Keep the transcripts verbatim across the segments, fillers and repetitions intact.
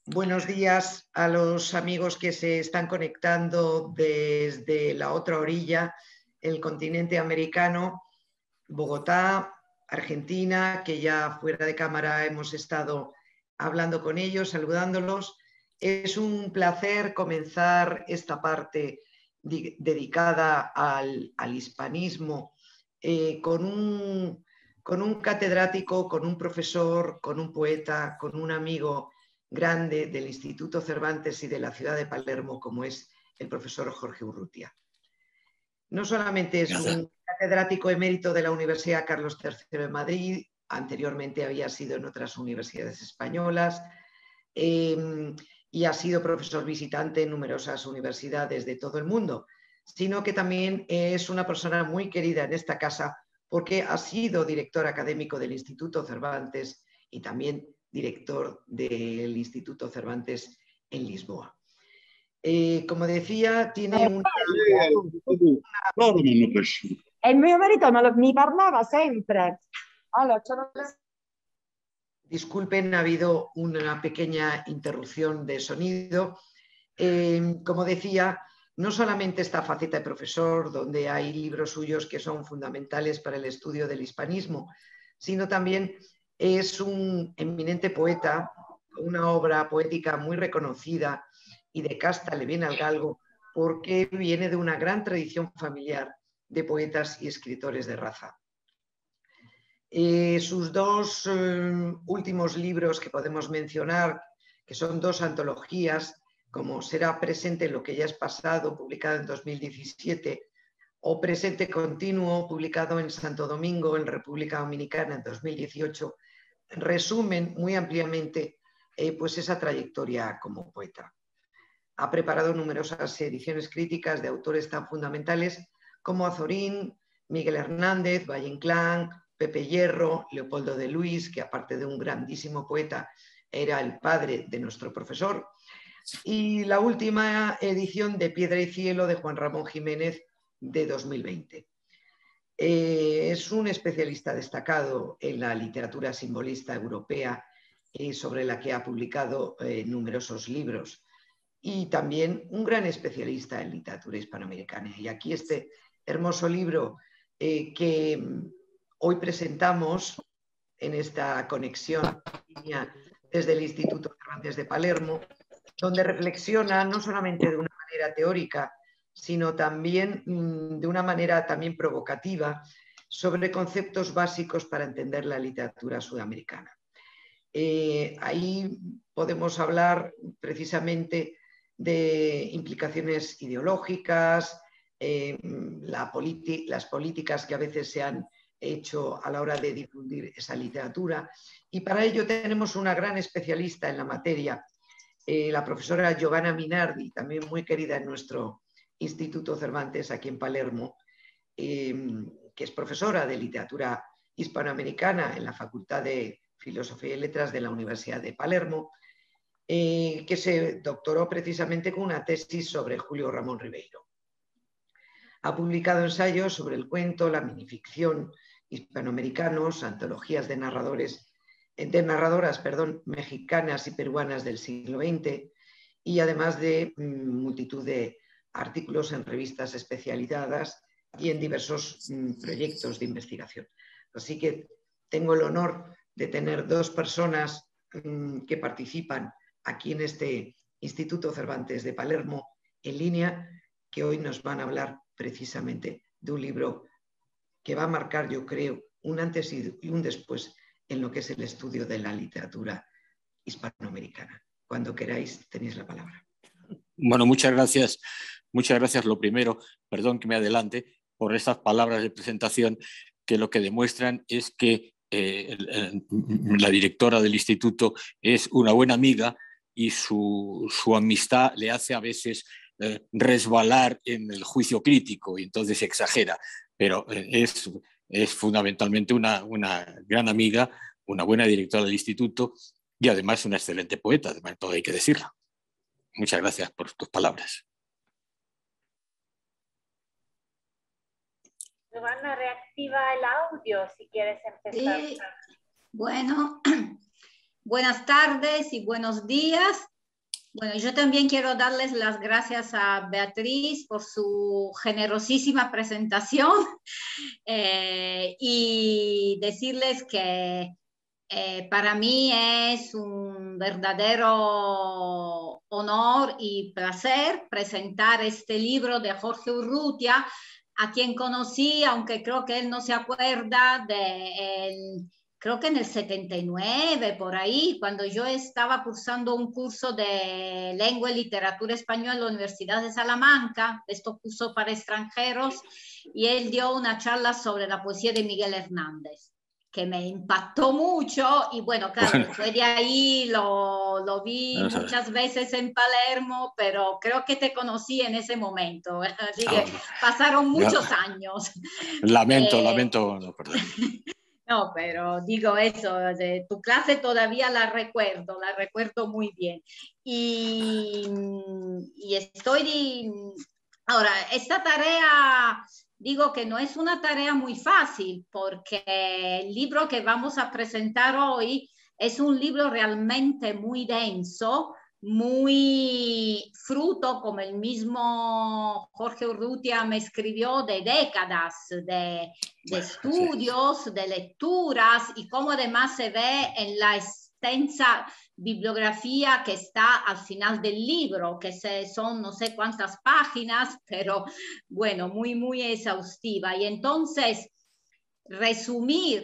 Buenos días a los amigos que se están conectando desde la otra orilla, el continente americano, Bogotá, Argentina, que ya fuera de cámara hemos estado hablando con ellos, saludándolos. Es un placer comenzar esta parte dedicada al, al hispanismo eh, con, un, con un catedrático, con un profesor, con un poeta, con un amigo grande del Instituto Cervantes y de la ciudad de Palermo, como es el profesor Jorge Urrutia. No solamente es un catedrático emérito de la Universidad Carlos tercero de Madrid, anteriormente había sido en otras universidades españolas, eh, y ha sido profesor visitante en numerosas universidades de todo el mundo, sino que también es una persona muy querida en esta casa porque ha sido director académico del Instituto Cervantes y también director del Instituto Cervantes en Lisboa. Eh, como decía, tiene una... E il mio marito me lo, mi parlava sempre. Allora, Disculpen, ha habido una pequeña interrupción de sonido. Eh, como decía, no solamente esta faceta de profesor, donde hay libros suyos que son fundamentales para el estudio del hispanismo, sino también es un eminente poeta, una obra poética muy reconocida y de casta le viene al galgo, porque viene de una gran tradición familiar de poetas y escritores de raza. Eh, sus dos eh, últimos libros que podemos mencionar, que son dos antologías, como Será presente lo que ya es pasado, publicado en dos mil diecisiete, o Presente continuo, publicado en Santo Domingo, en República Dominicana, en dos mil dieciocho, resumen muy ampliamente eh, pues esa trayectoria como poeta. Ha preparado numerosas ediciones críticas de autores tan fundamentales como Azorín, Miguel Hernández, Valle Inclán, Pepe Hierro, Leopoldo de Luis, que aparte de un grandísimo poeta era el padre de nuestro profesor, y la última edición de Piedra y Cielo de Juan Ramón Jiménez de dos mil veinte. Eh, es un especialista destacado en la literatura simbolista europea, eh, sobre la que ha publicado eh, numerosos libros, y también un gran especialista en literatura hispanoamericana. Y aquí este hermoso libro eh, que hoy presentamos en esta conexión desde el Instituto Cervantes de Palermo, donde reflexiona no solamente de una manera teórica, sino también mmm, de una manera también provocativa sobre conceptos básicos para entender la literatura sudamericana. Eh, ahí podemos hablar precisamente de implicaciones ideológicas, eh, la las políticas que a veces se han hecho a la hora de difundir esa literatura, y para ello tenemos una gran especialista en la materia, eh, la profesora Giovanna Minardi, también muy querida en nuestro Instituto Cervantes aquí en Palermo, eh, que es profesora de literatura hispanoamericana en la Facultad de Filosofía y Letras de la Universidad de Palermo, eh, que se doctoró precisamente con una tesis sobre Julio Ramón Ribeiro. Ha publicado ensayos sobre el cuento, la minificción, hispanoamericanos, antologías de narradores de narradoras perdón, mexicanas y peruanas del siglo veinte, y además de mmm, multitud de artículos en revistas especializadas y en diversos mmm, proyectos de investigación. Así que tengo el honor de tener dos personas mmm, que participan aquí en este Instituto Cervantes de Palermo en línea, que hoy nos van a hablar precisamente de un libro que va a marcar, yo creo, un antes y un después en lo que es el estudio de la literatura hispanoamericana. Cuando queráis, tenéis la palabra. Bueno, muchas gracias. Muchas gracias, lo primero, perdón que me adelante, por estas palabras de presentación que lo que demuestran es que eh, la directora del instituto es una buena amiga y su, su amistad le hace a veces eh, resbalar en el juicio crítico y entonces exagera, pero eh, es, es fundamentalmente una, una gran amiga, una buena directora del instituto y además una excelente poeta, además todo hay que decirlo. Muchas gracias por tus palabras. Giovanna, reactiva el audio si quieres empezar. Sí. Bueno, buenas tardes y buenos días. Bueno, yo también quiero darles las gracias a Beatriz por su generosísima presentación eh, y decirles que eh, para mí es un verdadero honor y placer presentar este libro de Jorge Urrutia, a quien conocí, aunque creo que él no se acuerda de el, creo que en el setenta y nueve, por ahí, cuando yo estaba cursando un curso de lengua y literatura española en la Universidad de Salamanca, estos cursos para extranjeros, y él dio una charla sobre la poesía de Miguel Hernández, que me impactó mucho, y bueno, claro, bueno. después de ahí lo, lo vi no muchas veces en Palermo, pero creo que te conocí en ese momento, así que oh, pasaron muchos ya. años. Lamento, eh, lamento, no, perdón. No, pero digo eso, de tu clase todavía la recuerdo, la recuerdo muy bien. Y, y estoy, ahora, esta tarea, digo que no es una tarea muy fácil, porque el libro que vamos a presentar hoy es un libro realmente muy denso, muy fruto, como el mismo Jorge Urrutia me escribió, de décadas de, de estudios, de lecturas, y como además se ve en la extensa bibliografía que está al final del libro, que se, son no sé cuántas páginas, pero bueno, muy, muy exhaustiva. Y entonces, resumir,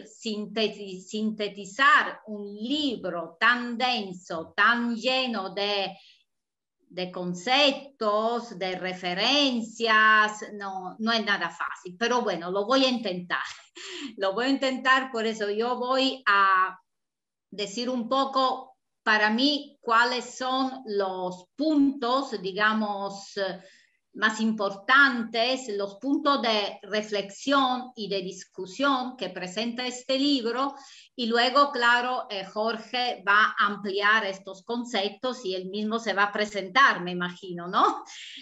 sintetizar un libro tan denso, tan lleno de, de conceptos, de referencias, no, no es nada fácil, pero bueno, lo voy a intentar, lo voy a intentar, por eso yo voy a decir un poco para mí cuáles son los puntos, digamos, más importantes, los puntos de reflexión y de discusión que presenta este libro, y luego, claro, eh, Jorge va a ampliar estos conceptos y él mismo se va a presentar, me imagino, ¿no?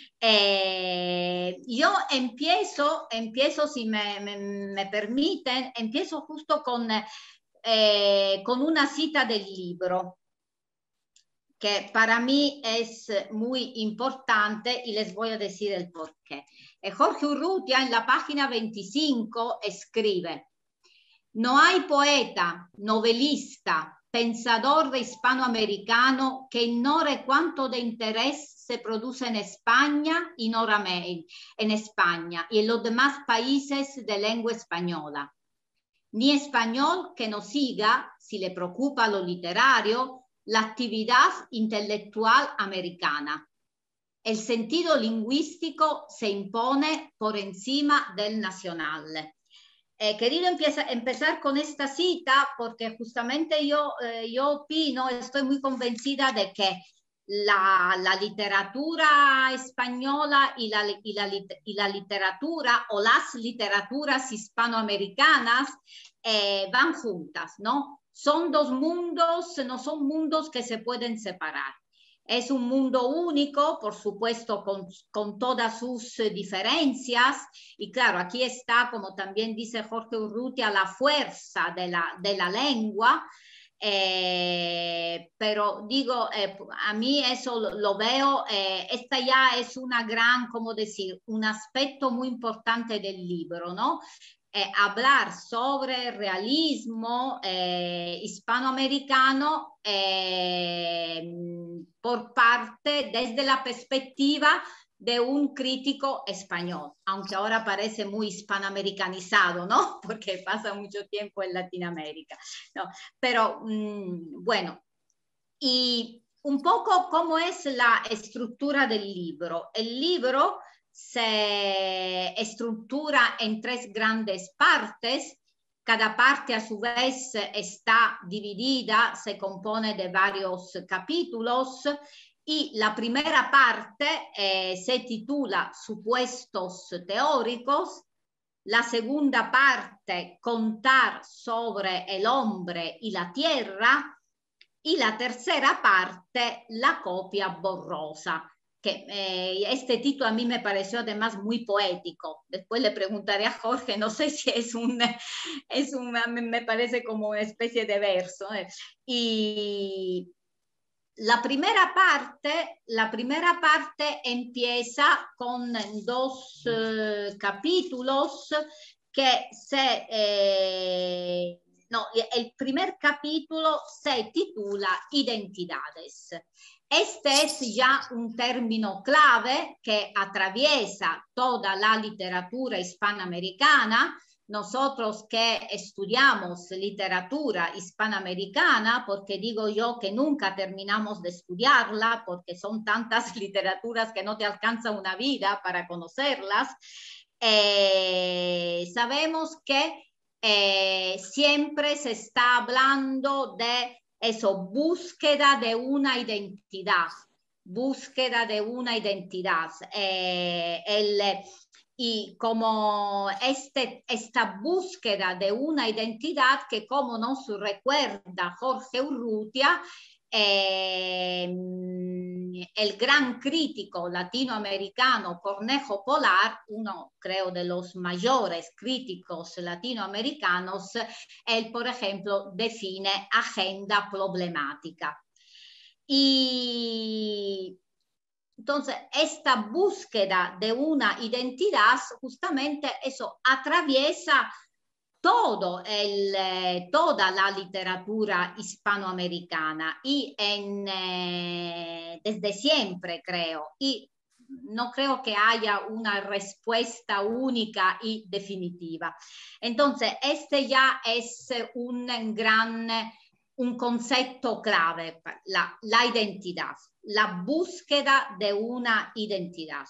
Eh, yo empiezo, empiezo si me, me, me permiten, empiezo justo con, eh, con una cita del libro, que para mí es muy importante y les voy a decir el por qué. Jorge Urrutia en la página veinticinco escribe: no hay poeta, novelista, pensador de hispanoamericano que ignore cuánto de interés se produce en España y Noramérica, en España y en los demás países de lengua española. Ni español que no siga, si le preocupa lo literario, la actividad intelectual americana. El sentido lingüístico se impone por encima del nacional. He querido empieza, empezar con esta cita porque justamente yo, eh, yo opino, estoy muy convencida de que la, la literatura española y la, y, la, y la literatura o las literaturas hispanoamericanas eh, van juntas, ¿no? Son dos mundos, no son mundos que se pueden separar. Es un mundo único, por supuesto, con, con todas sus eh, diferencias. Y claro, aquí está, como también dice Jorge Urrutia, la fuerza de la, de la lengua. Eh, pero digo, eh, a mí eso lo, lo veo, eh, esta ya es una gran, como decir, un aspecto muy importante del libro, ¿no? Eh, hablar sobre realismo eh, hispanoamericano eh, por parte, desde la perspectiva de un crítico español, aunque ahora parece muy hispanoamericanizado, ¿no? Porque pasa mucho tiempo en Latinoamérica, ¿no? Pero mmm, bueno, y un poco cómo es la estructura del libro. El libro se estructura en tres grandes partes. Cada parte a su vez está dividida, se compone de varios capítulos, y la primera parte eh, se titula Supuestos teóricos, la segunda parte Contar sobre el hombre y la tierra, y la tercera parte La copia borrosa. Que eh, este título a mí me pareció además muy poético. Después le preguntaré a Jorge, no sé si es un, es un me parece como una especie de verso. ¿eh? Y, la primera parte, la primera parte empieza con dos eh, capítulos que se... Eh, no, el primer capítulo se titula Identidades. Este es ya un término clave que atraviesa toda la literatura hispanoamericana. Nosotros que estudiamos literatura hispanoamericana, porque digo yo que nunca terminamos de estudiarla, porque son tantas literaturas que no te alcanza una vida para conocerlas, eh, sabemos que eh, siempre se está hablando de eso, búsqueda de una identidad, búsqueda de una identidad. Eh, el, y como este, esta búsqueda de una identidad que, como nos recuerda Jorge Urrutia, eh, el gran crítico latinoamericano Cornejo Polar, uno creo de los mayores críticos latinoamericanos, él, por ejemplo, define agenda problemática. Y entonces, esta búsqueda de una identidad, justamente eso atraviesa todo el, eh, toda la literatura hispanoamericana y en, eh, desde siempre, creo. Y no creo que haya una respuesta única y definitiva. Entonces, este ya es un gran, un concepto clave, la, la identidad, la búsqueda de una identidad.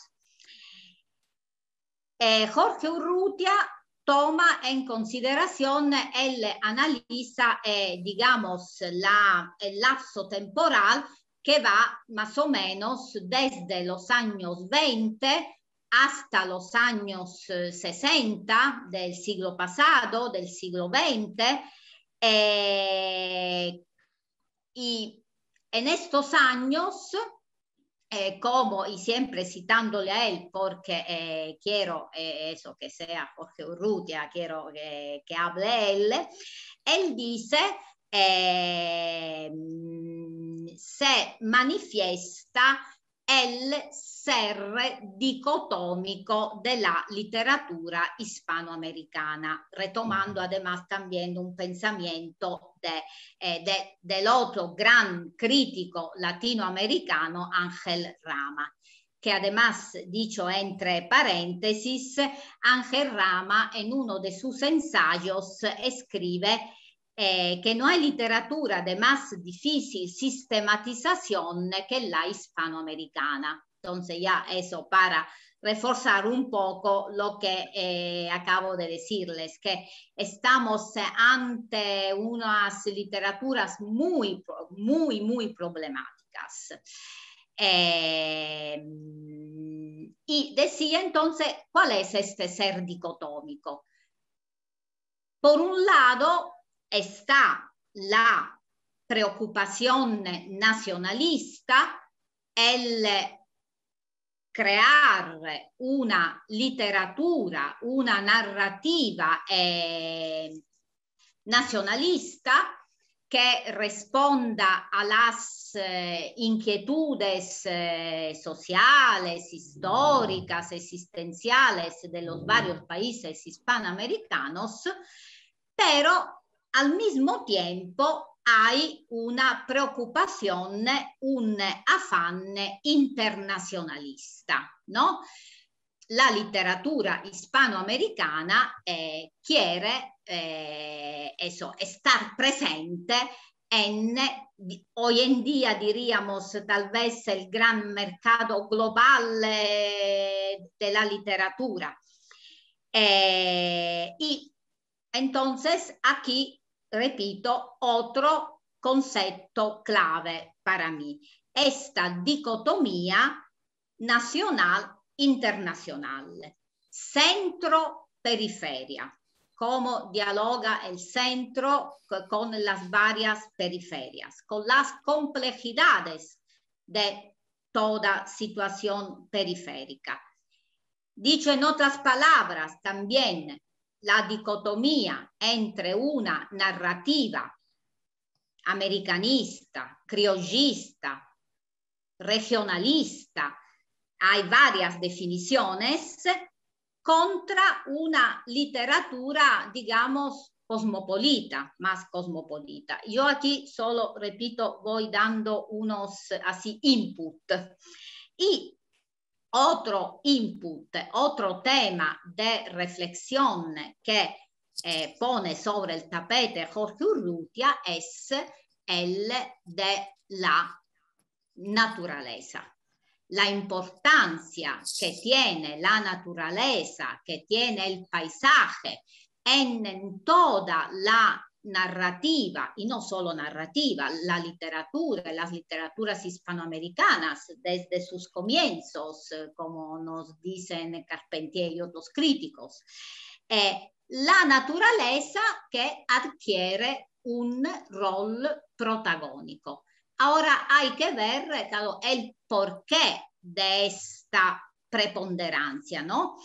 Eh, Jorge Urrutia toma en consideración, él analiza, eh, digamos, la, el lapso temporal que va más o menos desde los años veinte hasta los años eh, sesenta del siglo pasado, del siglo veinte, eh, y en estos años, eh, como, y siempre citándole a él, porque eh, quiero eh, eso, que sea Jorge Urrutia, quiero que, que hable él, él dice, eh, se manifiesta el ser dicotómico de la literatura hispanoamericana, retomando además también un pensamiento de, eh, de, del otro gran crítico latinoamericano, Ángel Rama, que además, dicho entre paréntesis, Ángel Rama en uno de sus ensayos escribe Eh, que no hay literatura de más difícil sistematización que la hispanoamericana. Entonces ya eso para reforzar un poco lo que eh, acabo de decirles, que estamos ante unas literaturas muy, muy, muy problemáticas. Eh, y decía entonces, ¿cuál es este ser dicotómico? Por un lado, está la preocupación nacionalista, el crear una literatura, una narrativa eh, nacionalista que responda a las eh, inquietudes eh, sociales, históricas, existenciales de los varios países hispanoamericanos, pero al mismo tiempo hay una preocupación, un afán internacionalista, ¿no? La literatura hispanoamericana eh, quiere eh, eso, estar presente en, hoy en día diríamos, tal vez el gran mercado global eh, de la literatura. Eh, y entonces aquí repito, otro concepto clave para mí, esta dicotomía nacional-internacional, centro-periferia, cómo dialoga el centro con las varias periferias, con las complejidades de toda situación periférica. Dicho en otras palabras, también la dicotomía entre una narrativa americanista, criollista, regionalista, hay varias definiciones, contra una literatura, digamos, cosmopolita, más cosmopolita. Yo aquí solo, repito, voy dando unos así input. Y otro input, otro tema de reflexión que eh, pone sobre el tapete Jorge Urrutia es el de la naturaleza. La importancia que tiene la naturaleza, que tiene el paisaje en, en toda la narrativa, y no solo narrativa, la literatura, las literaturas hispanoamericanas desde sus comienzos, como nos dicen Carpentier y otros críticos. Eh, la naturaleza que adquiere un rol protagónico. Ahora hay que ver, claro, el porqué de esta preponderancia, ¿no?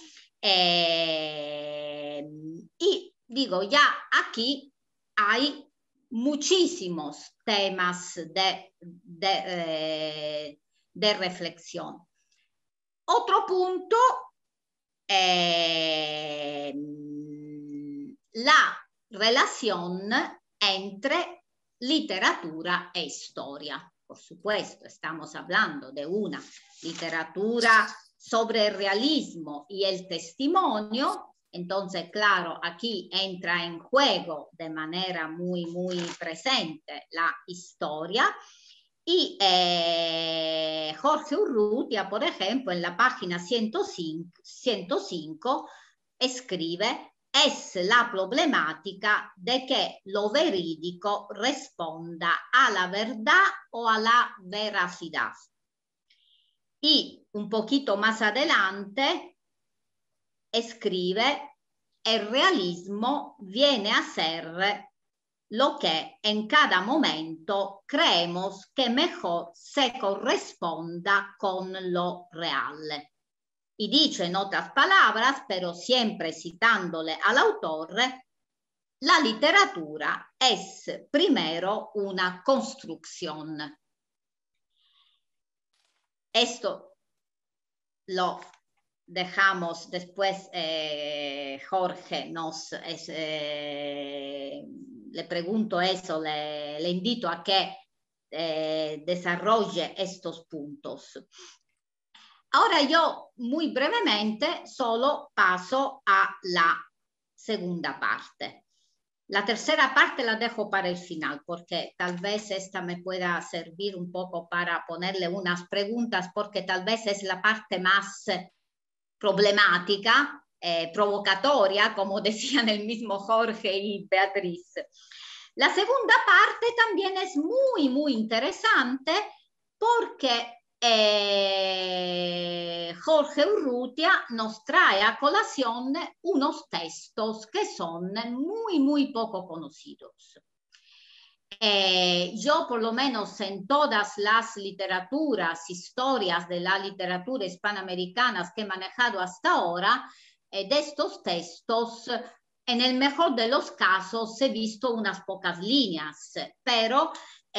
Eh, y digo, ya aquí hay muchísimos temas de, de, eh, de reflexión. Otro punto, eh, la relación entre literatura e historia. Por supuesto, estamos hablando de una literatura sobre el realismo y el testimonio. Entonces, claro, aquí entra en juego de manera muy, muy presente la historia. Y eh, Jorge Urrutia, por ejemplo, en la página ciento cinco, ciento cinco escribe: es la problemática de que lo verídico responda a la verdad o a la veracidad. Y un poquito más adelante escribe: el realismo viene a ser lo que en cada momento creemos que mejor se corresponda con lo real. Y dice en otras palabras, pero siempre citándole al autor, la literatura es primero una construcción. Esto lo dejamos después, eh, Jorge nos, es, eh, le pregunto eso, le, le invito a que eh, desarrolle estos puntos. Ahora yo muy brevemente solo paso a la segunda parte. La tercera parte la dejo para el final porque tal vez esta me pueda servir un poco para ponerle unas preguntas porque tal vez es la parte más problemática, eh, provocatoria, como decían el mismo Jorge y Beatriz. La segunda parte también es muy, muy interesante porque Eh, Jorge Urrutia nos trae a colación unos textos que son muy, muy poco conocidos. Eh, yo, por lo menos en todas las literaturas, historias de la literatura hispanoamericana que he manejado hasta ahora, eh, de estos textos, en el mejor de los casos he visto unas pocas líneas, pero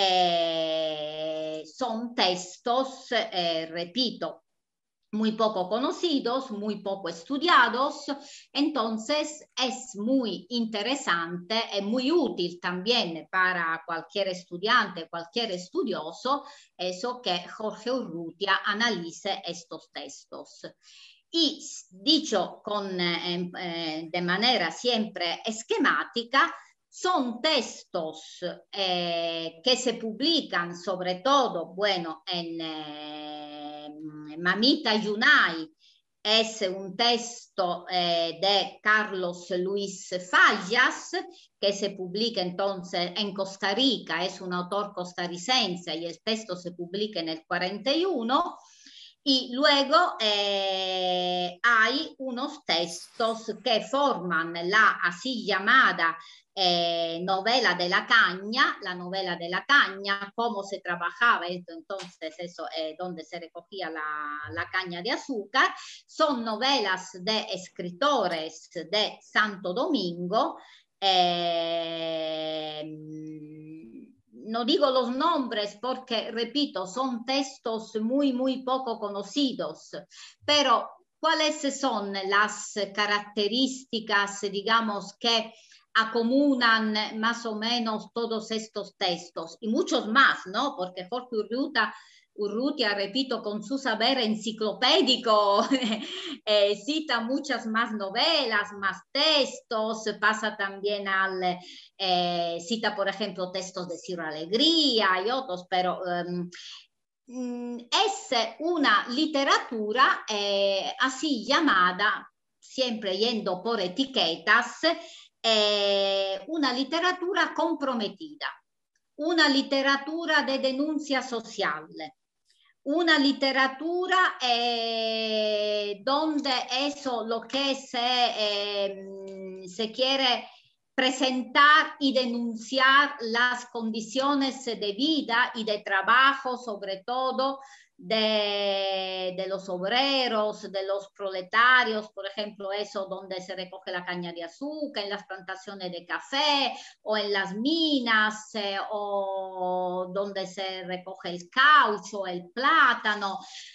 Eh, son textos, eh, repito, muy poco conocidos, muy poco estudiados, entonces es muy interesante y muy útil también para cualquier estudiante, cualquier estudioso, eso que Jorge Urrutia analice estos textos. Y dicho con, eh, eh, de manera siempre esquemática, son textos eh, que se publican sobre todo, bueno, en eh, Mamita Yunay, es un texto eh, de Carlos Luis Fallas, que se publica entonces en Costa Rica, es un autor costarricense y el texto se publica en el cuarenta y uno. Y luego eh, hay unos textos que forman la así llamada eh, novela de la caña, la novela de la caña, cómo se trabajaba, entonces eso es eh, donde se recogía la, la caña de azúcar. Son novelas de escritores de Santo Domingo. Eh, no digo los nombres porque, repito, son textos muy, muy poco conocidos, pero ¿cuáles son las características, digamos, que acomunan más o menos todos estos textos? Y muchos más, ¿no? Porque Jorge Urrutia, Urrutia, repito, con su saber enciclopédico, eh, cita muchas más novelas, más textos, pasa también al, eh, cita por ejemplo textos de Ciro Alegría y otros, pero um, es una literatura eh, así llamada, siempre yendo por etiquetas, eh, una literatura comprometida, una literatura de denuncia social, una literatura eh, donde eso, lo que se, eh, se quiere presentar y denunciar las condiciones de vida y de trabajo, sobre todo de, de los obreros, de los proletarios, por ejemplo, eso donde se recoge la caña de azúcar, en las plantaciones de café o en las minas eh, o donde se recoge el caucho, el plátano.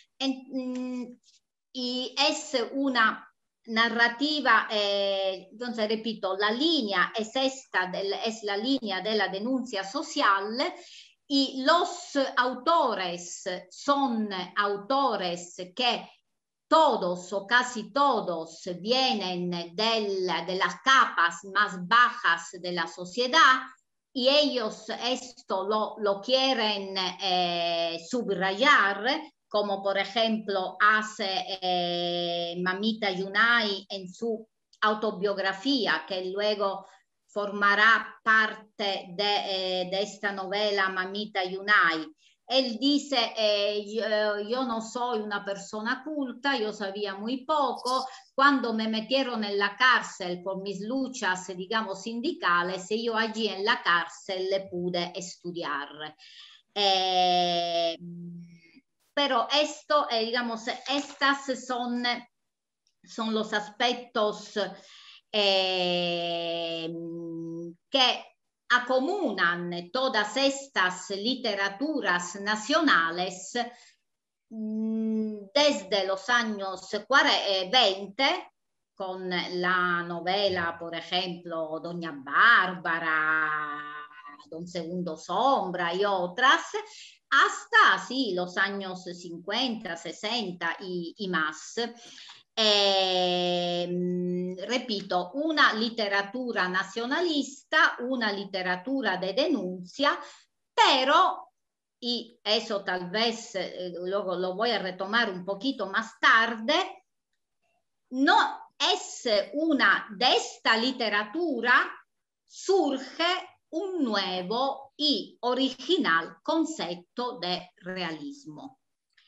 En, y es una narrativa, eh, entonces repito, la línea es esta, del, es la línea de la denuncia social y los autores son autores que todos o casi todos vienen del, de las capas más bajas de la sociedad y ellos esto lo, lo quieren eh, subrayar, como por ejemplo hace eh, Mamita Yunay en su autobiografía, que luego formará parte de, eh, de esta novela Mamita Yunay. Él dice, eh, yo, yo no soy una persona culta, yo sabía muy poco, cuando me metieron en la cárcel por mis luchas, digamos, sindicales, y yo allí en la cárcel le pude estudiar. Eh, pero esto, eh, digamos, estas son, son los aspectos eh, que acomunan todas estas literaturas nacionales desde los años veinte, con la novela, por ejemplo, Doña Bárbara, Don Segundo Sombra y otras, hasta sí, los años cincuenta, sesenta y, y más. Eh, repito, una literatura nacionalista, una literatura de denuncia, pero, y eso tal vez eh, luego lo voy a retomar un poquito más tarde, no es una, de esta literatura surge un nuevo y original concepto de realismo.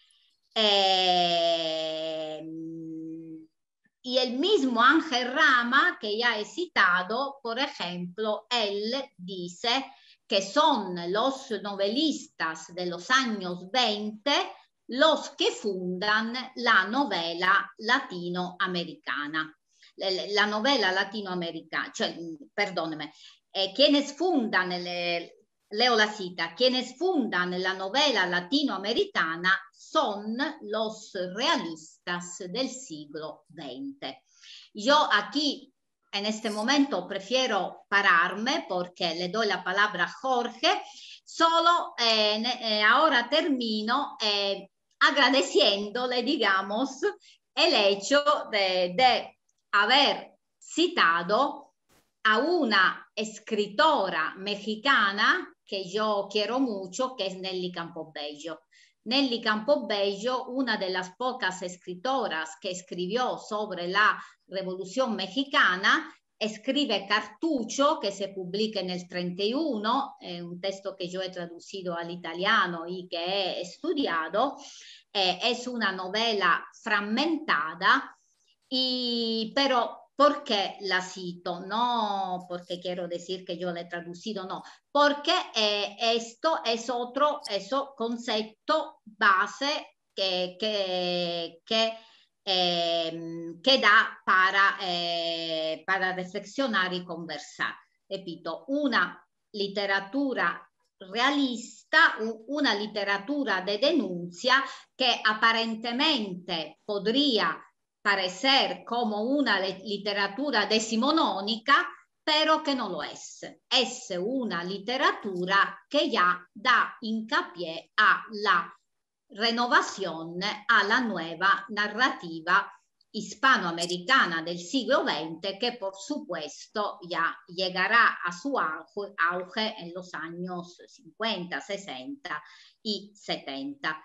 Eh, y el mismo Ángel Rama, que ya he citado, por ejemplo, él dice que son los novelistas de los años veinte los que fundan la novela latinoamericana. La novela latinoamericana, cioè, perdóneme, eh, quienes fundan, le, leo la cita, quienes fundan la novela latinoamericana son los realistas del siglo veinte. Yo aquí, en este momento, prefiero pararme porque le doy la palabra a Jorge. Solo eh, eh, ahora termino eh, agradeciéndole, digamos, el hecho de, de haber citado a una escritora mexicana que yo quiero mucho, que es Nelly Campobello. Nelly Campobello, una de las pocas escritoras que escribió sobre la Revolución Mexicana, escribe Cartucho, que se publica en el treinta y uno, eh, un texto que yo he traducido al italiano y que he estudiado. Eh, es una novela fragmentada, y, pero ¿por qué la cito? No porque quiero decir que yo la he traducido, no, porque eh, esto es otro eso, concepto base que, que, que Eh, que da para, eh, para reflexionar y conversar. Repito, una literatura realista, una literatura de denuncia que aparentemente podría parecer como una literatura decimonónica, pero que no lo es. Es una literatura que ya da hincapié a la renovación, a la nueva narrativa hispanoamericana del siglo veinte, que por supuesto ya llegará a su auge, auge en los años cincuenta, sesenta y setenta.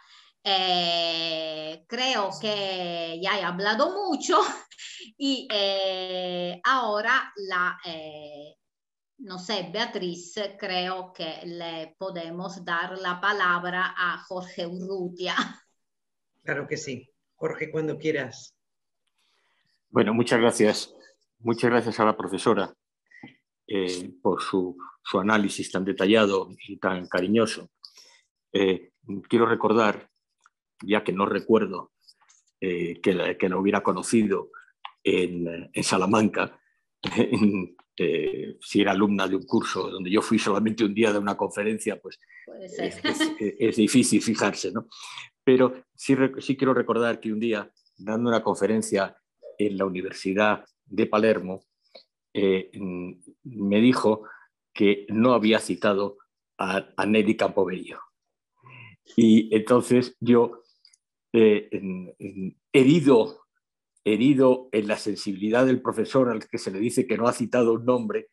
Eh, creo que ya he hablado mucho y eh, ahora la, eh, no sé, Beatriz, creo que le podemos dar la palabra a Jorge Urrutia. Claro que sí. Jorge, cuando quieras. Bueno, muchas gracias. Muchas gracias a la profesora eh, por su, su análisis tan detallado y tan cariñoso. Eh, quiero recordar, ya que no recuerdo eh, que, la, que la hubiera conocido en, en Salamanca, en, eh, si era alumna de un curso donde yo fui solamente un día de una conferencia, pues es, es, es difícil fijarse, ¿no? Pero sí, sí quiero recordar que un día, dando una conferencia en la Universidad de Palermo, eh, me dijo que no había citado a, a Nelly Campobello. Y entonces yo, eh, en, en, herido, herido en la sensibilidad del profesor al que se le dice que no ha citado un nombre,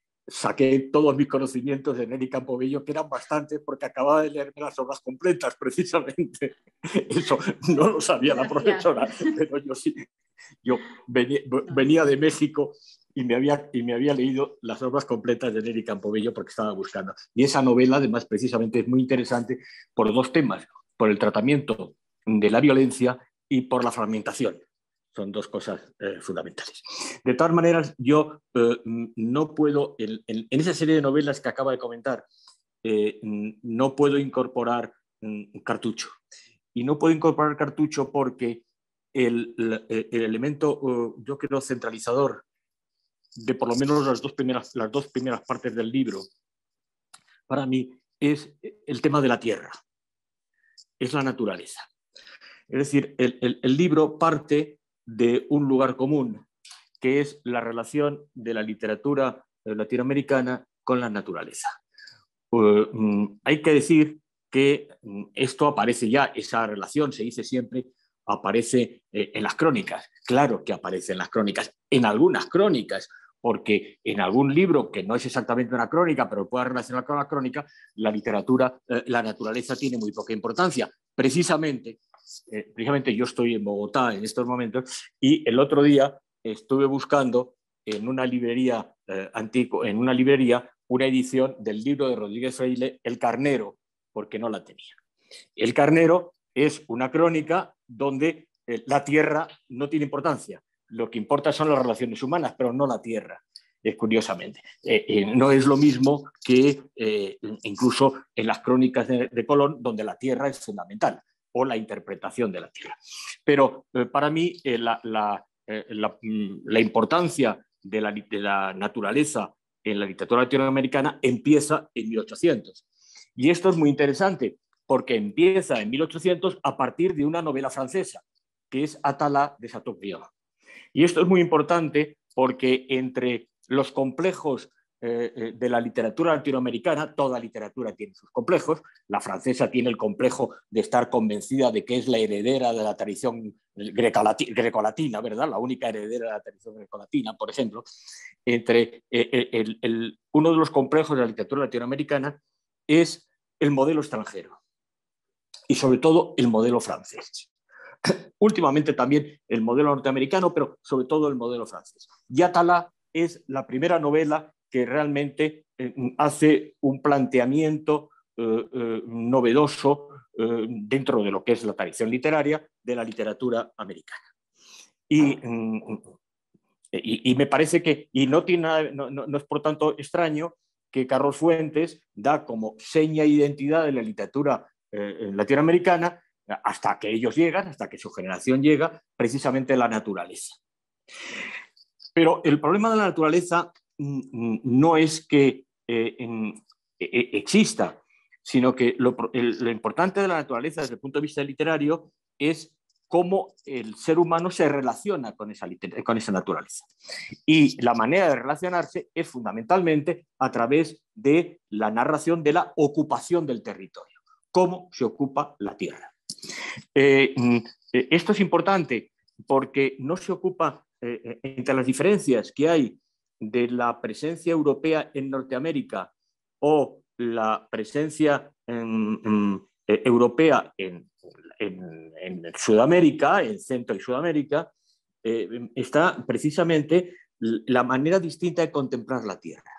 saqué todos mis conocimientos de Nelly Campobello, que eran bastantes porque acababa de leerme las obras completas, precisamente. Eso no lo sabía la profesora, pero yo sí. Yo venía, venía de México y me, había, y me había leído las obras completas de Nelly Campobello porque estaba buscando. Y esa novela, además, precisamente es muy interesante por dos temas, por el tratamiento de la violencia y por la fragmentación. Son dos cosas eh, fundamentales. De todas maneras, yo eh, no puedo, en, en, en esa serie de novelas que acaba de comentar, eh, no puedo incorporar um, cartucho. Y no puedo incorporar cartucho porque el, el, el elemento, uh, yo creo, centralizador de por lo menos las dos, primeras, las dos primeras partes del libro, para mí, es el tema de la tierra, es la naturaleza. Es decir, el, el, el libro parte de un lugar común, que es la relación de la literatura latinoamericana con la naturaleza. Uh, um, hay que decir que um, esto aparece ya, esa relación, se dice siempre, aparece eh, en las crónicas. Claro que aparece en las crónicas, en algunas crónicas, porque en algún libro que no es exactamente una crónica, pero pueda relacionar con la crónica, la literatura, eh, la naturaleza tiene muy poca importancia. Precisamente, eh, precisamente yo estoy en Bogotá en estos momentos y el otro día estuve buscando en una librería eh, antigua, en una librería, una edición del libro de Rodríguez Freile, El Carnero, porque no la tenía. El Carnero es una crónica donde eh, la tierra no tiene importancia. Lo que importa son las relaciones humanas, pero no la tierra, eh, curiosamente. Eh, eh, no es lo mismo que eh, incluso en las crónicas de, de Colón, donde la tierra es fundamental, o la interpretación de la tierra. Pero eh, para mí eh, la, la, eh, la, la importancia de la, de la naturaleza en la literatura latinoamericana empieza en mil ochocientos. Y esto es muy interesante, porque empieza en mil ochocientos a partir de una novela francesa, que es Atala de Chateaubriand. Y esto es muy importante porque entre los complejos eh, de la literatura latinoamericana, toda literatura tiene sus complejos, la francesa tiene el complejo de estar convencida de que es la heredera de la tradición grecolatina, ¿verdad? La única heredera de la tradición grecolatina, por ejemplo. Entre, eh, el, el, uno de los complejos de la literatura latinoamericana es el modelo extranjero y sobre todo el modelo francés. Últimamente también el modelo norteamericano, pero sobre todo el modelo francés. Y Atala es la primera novela que realmente eh, hace un planteamiento eh, eh, novedoso eh, dentro de lo que es la tradición literaria de la literatura americana. Y, mm, y, y me parece que, y no, tiene nada, no, no, no es por tanto extraño que Carlos Fuentes da como seña de identidad de la literatura eh, latinoamericana, hasta que ellos llegan, hasta que su generación llega, precisamente la naturaleza. Pero el problema de la naturaleza no es que eh, en, eh, exista, sino que lo, el, lo importante de la naturaleza desde el punto de vista literario es cómo el ser humano se relaciona con esa, con esa naturaleza. Y la manera de relacionarse es fundamentalmente a través de la narración de la ocupación del territorio, cómo se ocupa la tierra. Eh, esto es importante porque no se ocupa, eh, entre las diferencias que hay de la presencia europea en Norteamérica o la presencia en, en, eh, europea en, en, en Sudamérica, en Centro y Sudamérica, eh, está precisamente la manera distinta de contemplar la tierra.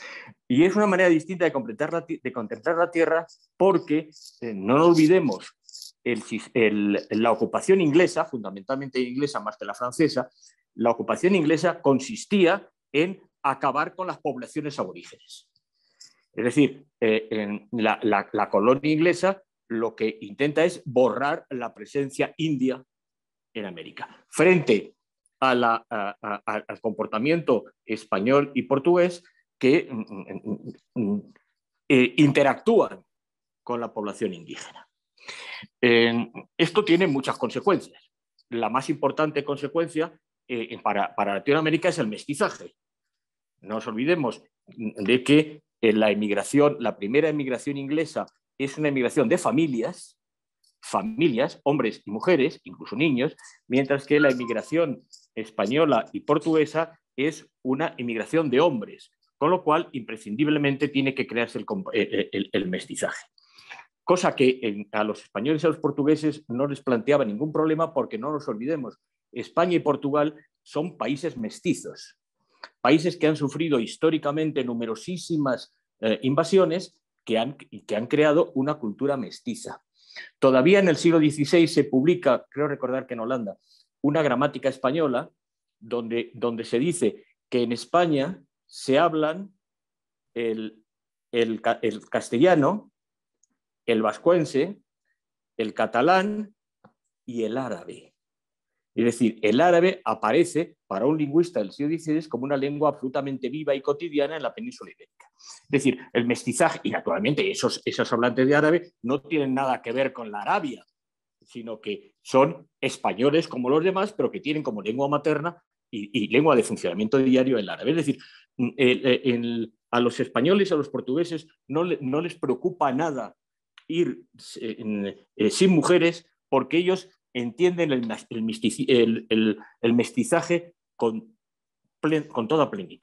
Y es una manera distinta de contemplar la, de contemplar la tierra porque, eh, no nos olvidemos, el, el, la ocupación inglesa, fundamentalmente inglesa más que la francesa, la ocupación inglesa consistía en acabar con las poblaciones aborígenes. Es decir, eh, en la, la, la colonia inglesa lo que intenta es borrar la presencia india en América. Frente a la, a, a, al comportamiento español y portugués que mm, mm, eh, interactúan con la población indígena. Eh, esto tiene muchas consecuencias. La más importante consecuencia eh, para, para Latinoamérica es el mestizaje. No nos olvidemos de que la emigración, la primera emigración inglesa es una emigración de familias, familias, hombres y mujeres, incluso niños, mientras que la emigración española y portuguesa es una emigración de hombres, con lo cual imprescindiblemente tiene que crearse el, el, el, el mestizaje. Cosa que en, a los españoles y a los portugueses no les planteaba ningún problema porque no nos olvidemos, España y Portugal son países mestizos, países que han sufrido históricamente numerosísimas eh, invasiones que han, que han creado una cultura mestiza. Todavía en el siglo dieciséis se publica, creo recordar que en Holanda, una gramática española donde, donde se dice que en España se hablan el, el, el castellano, el vascuence, el catalán y el árabe. Es decir, el árabe aparece para un lingüista del siglo dieciséis como una lengua absolutamente viva y cotidiana en la península ibérica. Es decir, el mestizaje, y naturalmente esos, esos hablantes de árabe no tienen nada que ver con la Arabia, sino que son españoles como los demás, pero que tienen como lengua materna y, y lengua de funcionamiento diario el árabe. Es decir, el, el, a los españoles y a los portugueses no, le, no les preocupa nada ir eh, eh, sin mujeres porque ellos entienden el, el, el, el mestizaje con, plen, con toda plenitud.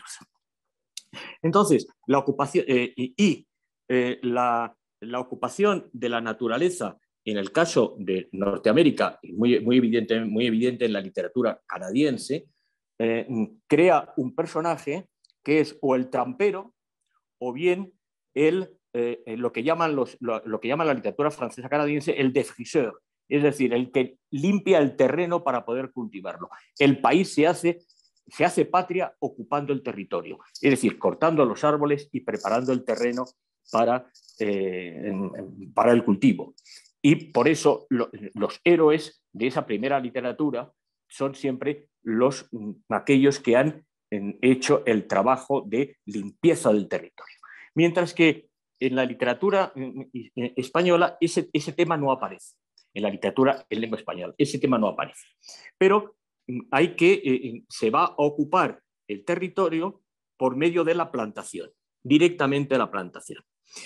Entonces, la ocupación, eh, y eh, la, la ocupación de la naturaleza en el caso de Norteamérica, muy, muy, evidente, muy evidente en la literatura canadiense, eh, crea un personaje que es o el trampero o bien el, eh, lo, que llaman los, lo, lo que llama la literatura francesa canadiense el défriseur, es decir, el que limpia el terreno para poder cultivarlo. El país se hace, se hace patria ocupando el territorio, es decir, cortando los árboles y preparando el terreno para, eh, para el cultivo. Y por eso lo, los héroes de esa primera literatura son siempre los, aquellos que han hecho el trabajo de limpieza del territorio. Mientras que en la literatura española ese, ese tema no aparece. En la literatura en lengua española ese tema no aparece. Pero hay que, eh, se va a ocupar el territorio por medio de la plantación, directamente a la plantación.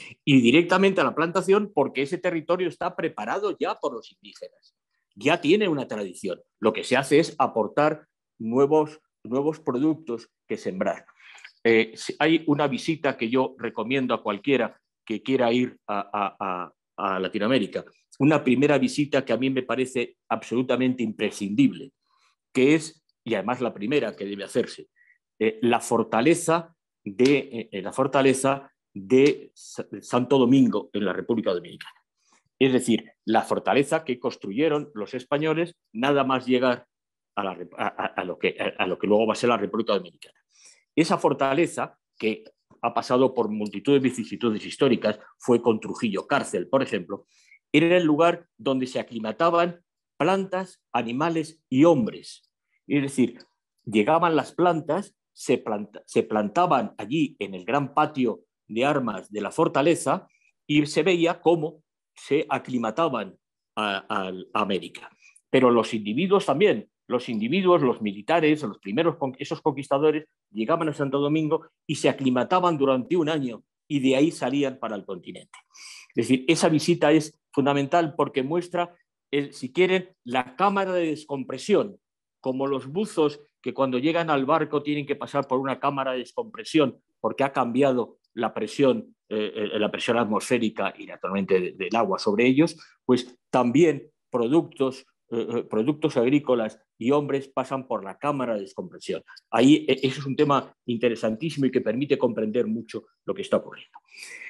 Y directamente a la plantación porque ese territorio está preparado ya por los indígenas. Ya tiene una tradición. Lo que se hace es aportar nuevos, nuevos productos que sembrar. Eh, hay una visita que yo recomiendo a cualquiera que quiera ir a, a, a, a Latinoamérica. Una primera visita que a mí me parece absolutamente imprescindible, que es, y además la primera que debe hacerse, eh, la fortaleza de, eh, la fortaleza de Santo Domingo en la República Dominicana. Es decir, la fortaleza que construyeron los españoles nada más llegar a, la, a, a, lo que, a, a lo que luego va a ser la República Dominicana. Esa fortaleza, que ha pasado por multitud de vicisitudes históricas, fue con Trujillo Cárcel, por ejemplo, era el lugar donde se aclimataban plantas, animales y hombres. Es decir, llegaban las plantas, se, planta, se plantaban allí en el gran patio de armas de la fortaleza y se veía cómo se aclimataban a, a, a América. Pero los individuos también, los individuos, los militares, los primeros, esos conquistadores, llegaban a Santo Domingo y se aclimataban durante un año y de ahí salían para el continente. Es decir, esa visita es fundamental porque muestra, el, si quieren, la cámara de descompresión, como los buzos que cuando llegan al barco tienen que pasar por una cámara de descompresión porque ha cambiado la presión, eh, la presión atmosférica y naturalmente de, del agua sobre ellos, pues también productos, eh, productos agrícolas y hombres pasan por la cámara de descompresión. Ahí eh, eso es un tema interesantísimo y que permite comprender mucho lo que está ocurriendo.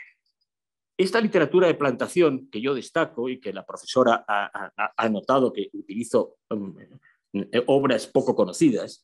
Esta literatura de plantación que yo destaco y que la profesora ha, ha, ha notado que utilizo um, obras poco conocidas,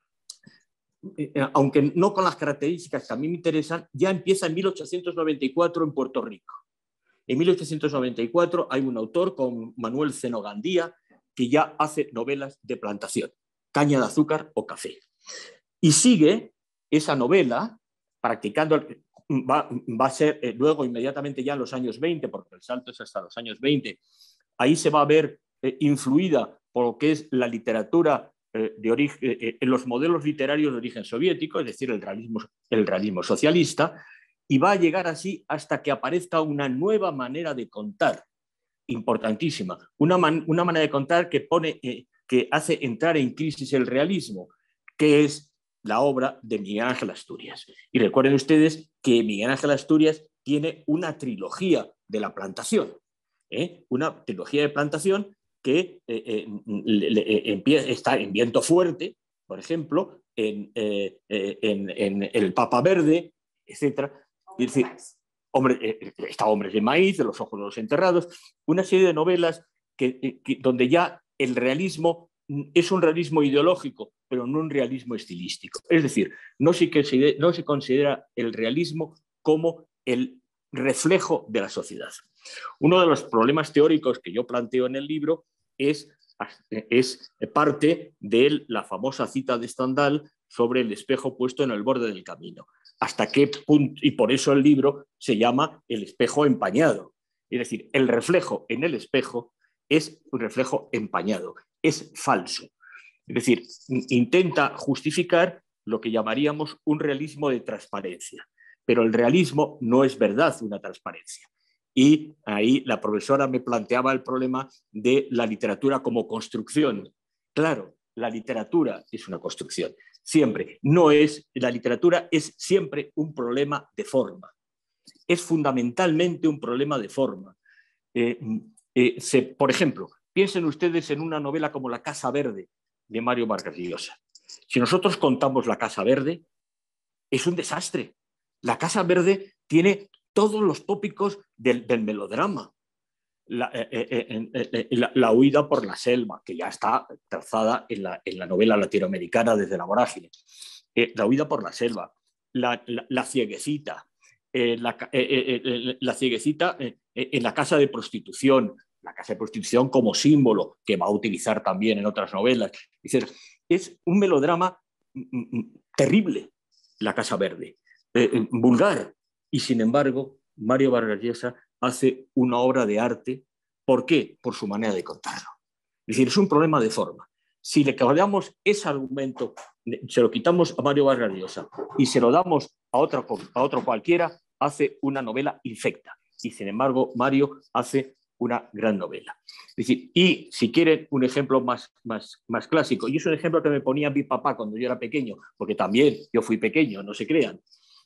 eh, aunque no con las características que a mí me interesan, ya empieza en mil ochocientos noventa y cuatro en Puerto Rico. En mil ochocientos noventa y cuatro hay un autor con Manuel Zeno Gandía que ya hace novelas de plantación, caña de azúcar o café. Y sigue esa novela practicando, va, va a ser eh, luego inmediatamente ya en los años veinte, porque el salto es hasta los años veinte, ahí se va a ver eh, influida por lo que es la literatura eh, de origen, eh, en los modelos literarios de origen soviético, es decir, el realismo, el realismo socialista, y va a llegar así hasta que aparezca una nueva manera de contar, importantísima, una, man, una manera de contar que, pone, eh, que hace entrar en crisis el realismo, que es la obra de Miguel Ángel Asturias. Y recuerden ustedes que Miguel Ángel Asturias tiene una trilogía de la plantación, ¿eh? una trilogía de plantación que eh, eh, le, le, empieza, está en Viento Fuerte, por ejemplo, en, eh, en, en El Papa Verde, etcétera. Es decir, hombre, eh, está Hombres de Maíz, de Los ojos de los enterrados, una serie de novelas que, que, donde ya el realismo es un realismo ideológico, pero no un realismo estilístico. Es decir, no se, considera, no se considera el realismo como el reflejo de la sociedad. Uno de los problemas teóricos que yo planteo en el libro es, es parte de la famosa cita de Stendhal sobre el espejo puesto en el borde del camino. Hasta qué punto, y por eso el libro se llama El espejo empañado. Es decir, el reflejo en el espejo es un reflejo empañado, es falso. Es decir, intenta justificar lo que llamaríamos un realismo de transparencia, pero el realismo no es verdad una transparencia. Y ahí la profesora me planteaba el problema de la literatura como construcción. Claro, la literatura es una construcción, siempre. No es, la literatura es siempre un problema de forma. Es fundamentalmente un problema de forma. Eh, eh, se, por ejemplo, piensen ustedes en una novela como La Casa Verde, de Mario Vargas Llosa. Si nosotros contamos La Casa Verde, es un desastre. La Casa Verde tiene todos los tópicos del, del melodrama. La, eh, eh, eh, la, la huida por la selva, que ya está trazada en la, en la novela latinoamericana desde La Vorágine. Eh, la huida por la selva, la, la, la cieguecita, eh, la, eh, eh, la cieguecita eh, en la casa de prostitución, la casa de prostitución como símbolo que va a utilizar también en otras novelas. Es decir, es un melodrama terrible, La Casa Verde, eh, vulgar, y sin embargo Mario Vargas Llosa hace una obra de arte. ¿Por qué? Por su manera de contarlo. Es decir, es un problema de forma. Si le cambiamos ese argumento, se lo quitamos a Mario Vargas Llosa y se lo damos a otro, a otro cualquiera, hace una novela infecta. Y sin embargo Mario hace una gran novela. Es decir, y si quieren un ejemplo más, más, más clásico, y es un ejemplo que me ponía mi papá cuando yo era pequeño, porque también yo fui pequeño, no se crean,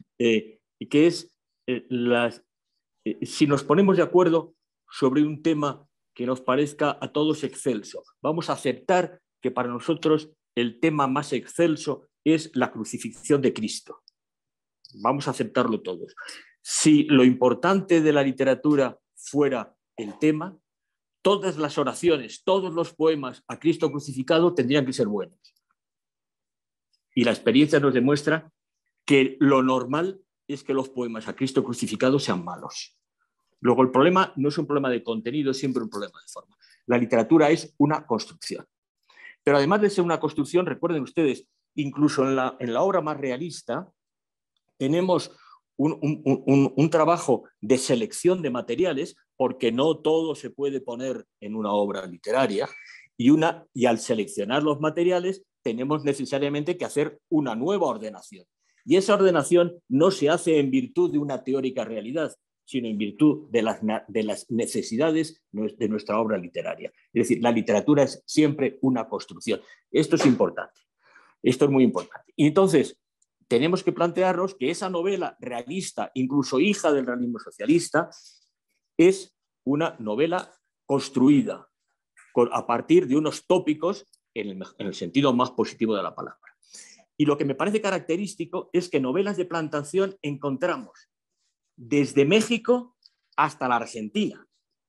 eh, que es eh, las, eh, si nos ponemos de acuerdo sobre un tema que nos parezca a todos excelso, vamos a aceptar que para nosotros el tema más excelso es la crucifixión de Cristo. Vamos a aceptarlo todos. Si lo importante de la literatura fuera el tema, todas las oraciones, todos los poemas a Cristo crucificado tendrían que ser buenos. Y la experiencia nos demuestra que lo normal es que los poemas a Cristo crucificado sean malos. Luego el problema no es un problema de contenido, es siempre un problema de forma. La literatura es una construcción. Pero además de ser una construcción, recuerden ustedes, incluso en la, en la obra más realista, tenemos un, un, un, un trabajo de selección de materiales, porque no todo se puede poner en una obra literaria, y, una, y al seleccionar los materiales tenemos necesariamente que hacer una nueva ordenación. Y esa ordenación no se hace en virtud de una teórica realidad, sino en virtud de las, de las necesidades de nuestra obra literaria. Es decir, la literatura es siempre una construcción. Esto es importante. Esto es muy importante. Y entonces, tenemos que plantearnos que esa novela realista, incluso hija del realismo socialista, es una novela construida a partir de unos tópicos en el, en el sentido más positivo de la palabra. Y lo que me parece característico es que novelas de plantación encontramos desde México hasta la Argentina.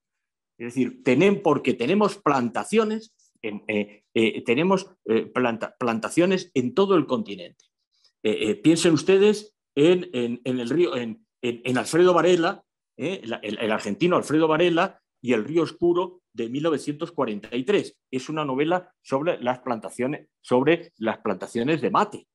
Es decir, tenemos, porque tenemos plantaciones, en, eh, eh, tenemos eh, planta, plantaciones en todo el continente. Eh, eh, piensen ustedes en, en, en el río, en, en, en Alfredo Varela, eh, el, el argentino Alfredo Varela y El río oscuro de mil novecientos cuarenta y tres. Es una novela sobre las plantaciones, sobre las plantaciones de mate,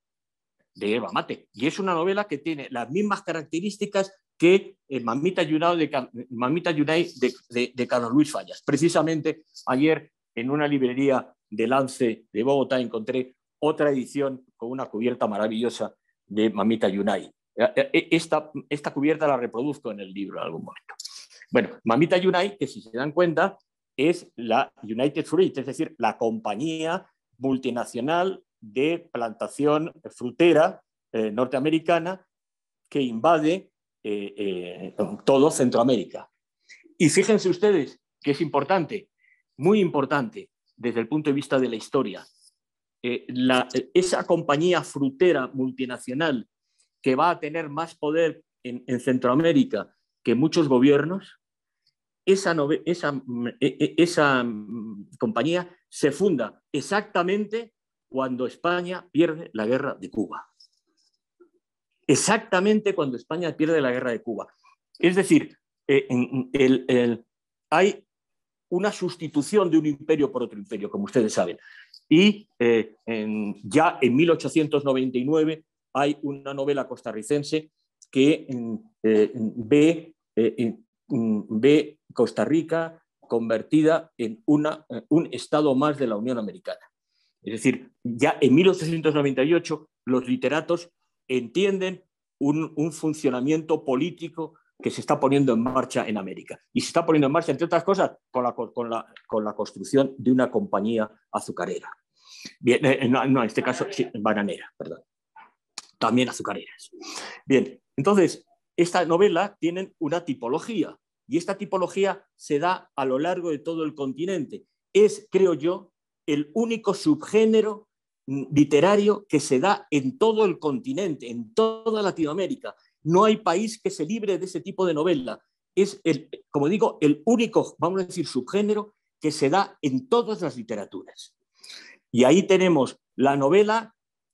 de yerba mate. Y es una novela que tiene las mismas características que eh, Mamita Yunay, de, Mamita Yunay de, de, de Carlos Luis Fallas. Precisamente ayer en una librería de Lance de Bogotá encontré otra edición con una cubierta maravillosa de Mamita Yunay. Esta, esta cubierta la reproduzco en el libro en algún momento. Bueno, Mamita Yunay, que si se dan cuenta, es la United Fruit, es decir, la compañía multinacional de plantación frutera eh, norteamericana que invade eh, eh, todo Centroamérica. Y fíjense ustedes que es importante, muy importante desde el punto de vista de la historia, eh, la, esa compañía frutera multinacional que va a tener más poder en, en Centroamérica que muchos gobiernos, esa, nove, esa, esa compañía se funda exactamente cuando España pierde la guerra de Cuba. Exactamente cuando España pierde la guerra de Cuba. Es decir, eh, el, el, hay una sustitución de un imperio por otro imperio, como ustedes saben. Y eh, en, ya en mil ochocientos noventa y nueve hay una novela costarricense que eh, ve, eh, ve Costa Rica convertida en una, un estado más de la Unión Americana. Es decir, ya en mil ochocientos noventa y ocho los literatos entienden un, un funcionamiento político que se está poniendo en marcha en América. Y se está poniendo en marcha, entre otras cosas, con la, con la, con la construcción de una compañía azucarera. Bien, eh, no, no, en este caso, sí, bananera, perdón. También azucareras. Bien, entonces, esta novela tiene una tipología, y esta tipología se da a lo largo de todo el continente. Es, creo yo, el único subgénero literario que se da en todo el continente, en toda Latinoamérica. No hay país que se libre de ese tipo de novela. Es, el, como digo, el único, vamos a decir, subgénero que se da en todas las literaturas. Y ahí tenemos la novela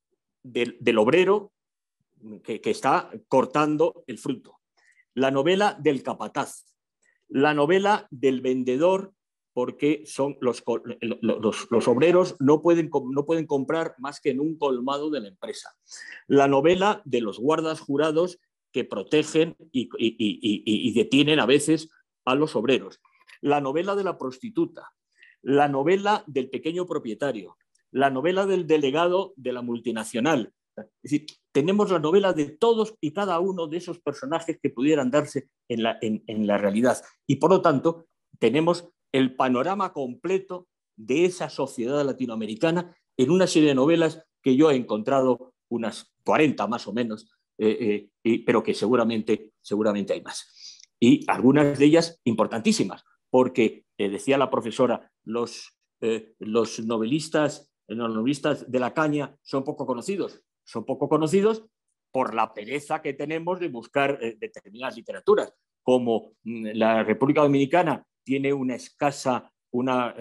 del, del obrero que, que está cortando el fruto, la novela del capataz, la novela del vendedor, porque son los, los, los obreros no pueden, no pueden comprar más que en un colmado de la empresa, la novela de los guardas jurados que protegen y, y, y, y, y detienen a veces a los obreros, la novela de la prostituta, la novela del pequeño propietario, la novela del delegado de la multinacional. Es decir, tenemos la novela de todos y cada uno de esos personajes que pudieran darse en la, en, en la realidad. Y por lo tanto, tenemos el panorama completo de esa sociedad latinoamericana en una serie de novelas que yo he encontrado, unas cuarenta más o menos, eh, eh, y, pero que seguramente, seguramente hay más. Y algunas de ellas importantísimas, porque, eh, decía la profesora, los, eh, los, novelistas, los novelistas de la caña son poco conocidos. Son poco conocidos por la pereza que tenemos de buscar eh, determinadas literaturas, como mm, la República Dominicana tiene una escasa, una,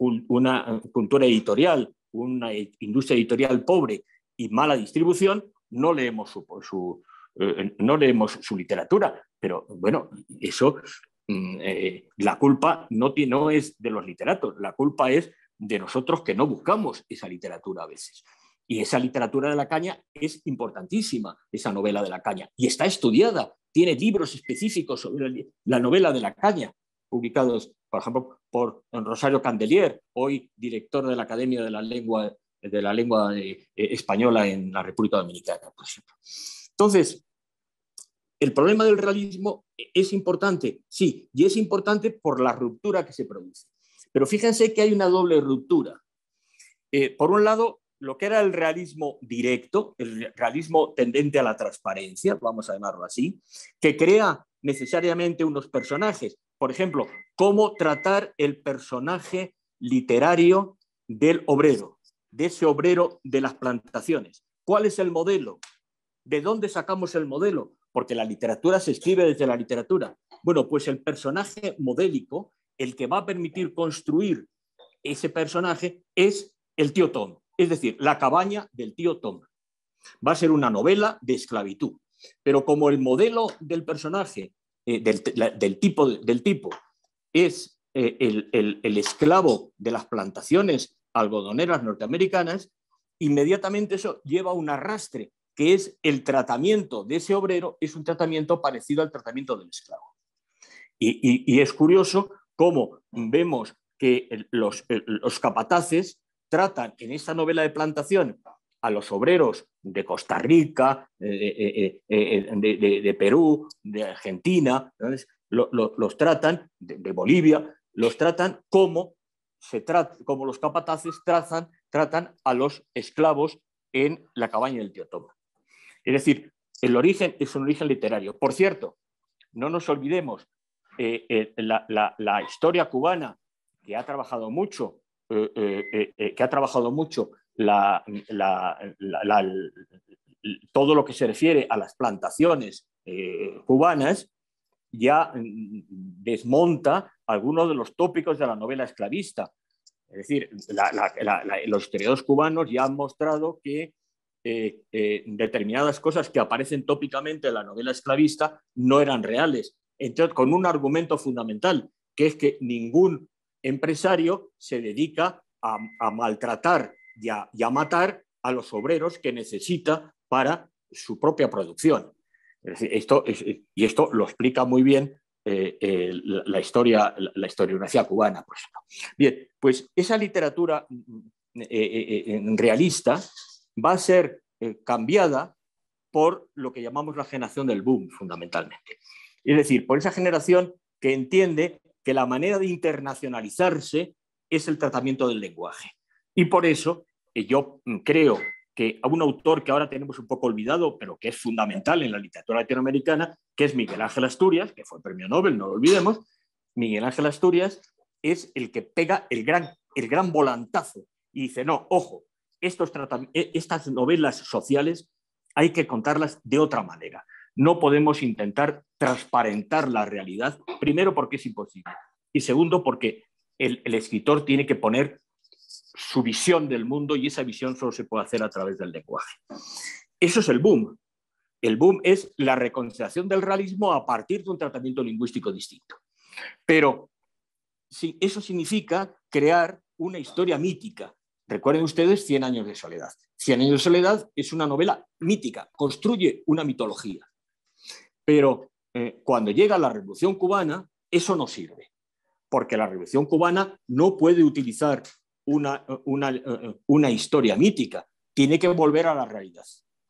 una cultura editorial, una industria editorial pobre y mala distribución, no leemos su, su, eh, no leemos su literatura. Pero bueno, eso, eh, la culpa no, tiene, no es de los literatos, la culpa es de nosotros que no buscamos esa literatura a veces. Y esa literatura de la caña es importantísima, esa novela de la caña, y está estudiada, tiene libros específicos sobre la novela de la caña, publicados, por ejemplo, por Rosario Candelier, hoy director de la Academia de la Lengua, de la Lengua eh, Española en la República Dominicana, por ejemplo. Entonces, el problema del realismo es importante, sí, y es importante por la ruptura que se produce. Pero fíjense que hay una doble ruptura. Eh, por un lado, lo que era el realismo directo, el realismo tendente a la transparencia, vamos a llamarlo así, que crea necesariamente unos personajes. Por ejemplo, cómo tratar el personaje literario del obrero, de ese obrero de las plantaciones. ¿Cuál es el modelo? ¿De dónde sacamos el modelo? Porque la literatura se escribe desde la literatura. Bueno, pues el personaje modélico, el que va a permitir construir ese personaje, es el tío Tom. Es decir, la cabaña del tío Tom. Va a ser una novela de esclavitud. Pero como el modelo del personaje, eh, del, la, del, tipo, del tipo, es eh, el, el, el esclavo de las plantaciones algodoneras norteamericanas, inmediatamente eso lleva un arrastre, que es el tratamiento de ese obrero, es un tratamiento parecido al tratamiento del esclavo. Y, y, y es curioso cómo vemos que los, los capataces tratan en esta novela de plantación a los obreros de Costa Rica, eh, eh, eh, de, de, de Perú, de Argentina, lo, lo, los tratan, de, de Bolivia, los tratan como, se trata, como los capataces tratan, tratan a los esclavos en la cabaña del tío Tom. Es decir, el origen es un origen literario. Por cierto, no nos olvidemos, eh, eh, la, la, la historia cubana, que ha trabajado mucho, eh, eh, eh, que ha trabajado mucho la, la, la, la, todo lo que se refiere a las plantaciones eh, cubanas, ya desmonta algunos de los tópicos de la novela esclavista. Es decir, la, la, la, la, los historiadores cubanos ya han mostrado que Eh, eh, determinadas cosas que aparecen tópicamente en la novela esclavista no eran reales. Entonces, con un argumento fundamental, que es que ningún empresario se dedica a, a maltratar y a, y a matar a los obreros que necesita para su propia producción. Es decir, esto es, y esto lo explica muy bien eh, eh, la, la historia, la, la historiografía cubana, por ejemplo. Bien, pues esa literatura eh, eh, realista va a ser eh, cambiada por lo que llamamos la generación del boom, fundamentalmente. Es decir, por esa generación que entiende que la manera de internacionalizarse es el tratamiento del lenguaje. Y por eso eh, yo creo que a un autor que ahora tenemos un poco olvidado, pero que es fundamental en la literatura latinoamericana, que es Miguel Ángel Asturias, que fue premio Nobel, no lo olvidemos. Miguel Ángel Asturias es el que pega el gran, el gran volantazo y dice, no, ojo, Estos estas novelas sociales hay que contarlas de otra manera. No podemos intentar transparentar la realidad, primero porque es imposible y segundo porque el, el escritor tiene que poner su visión del mundo y esa visión solo se puede hacer a través del lenguaje. Eso es el boom. El boom es la reconciliación del realismo a partir de un tratamiento lingüístico distinto. Pero sí, eso significa crear una historia mítica. Recuerden ustedes Cien años de soledad. Cien años de soledad es una novela mítica, construye una mitología. Pero eh, cuando llega la Revolución Cubana, eso no sirve, porque la Revolución Cubana no puede utilizar una, una, una historia mítica, tiene que volver a la realidad.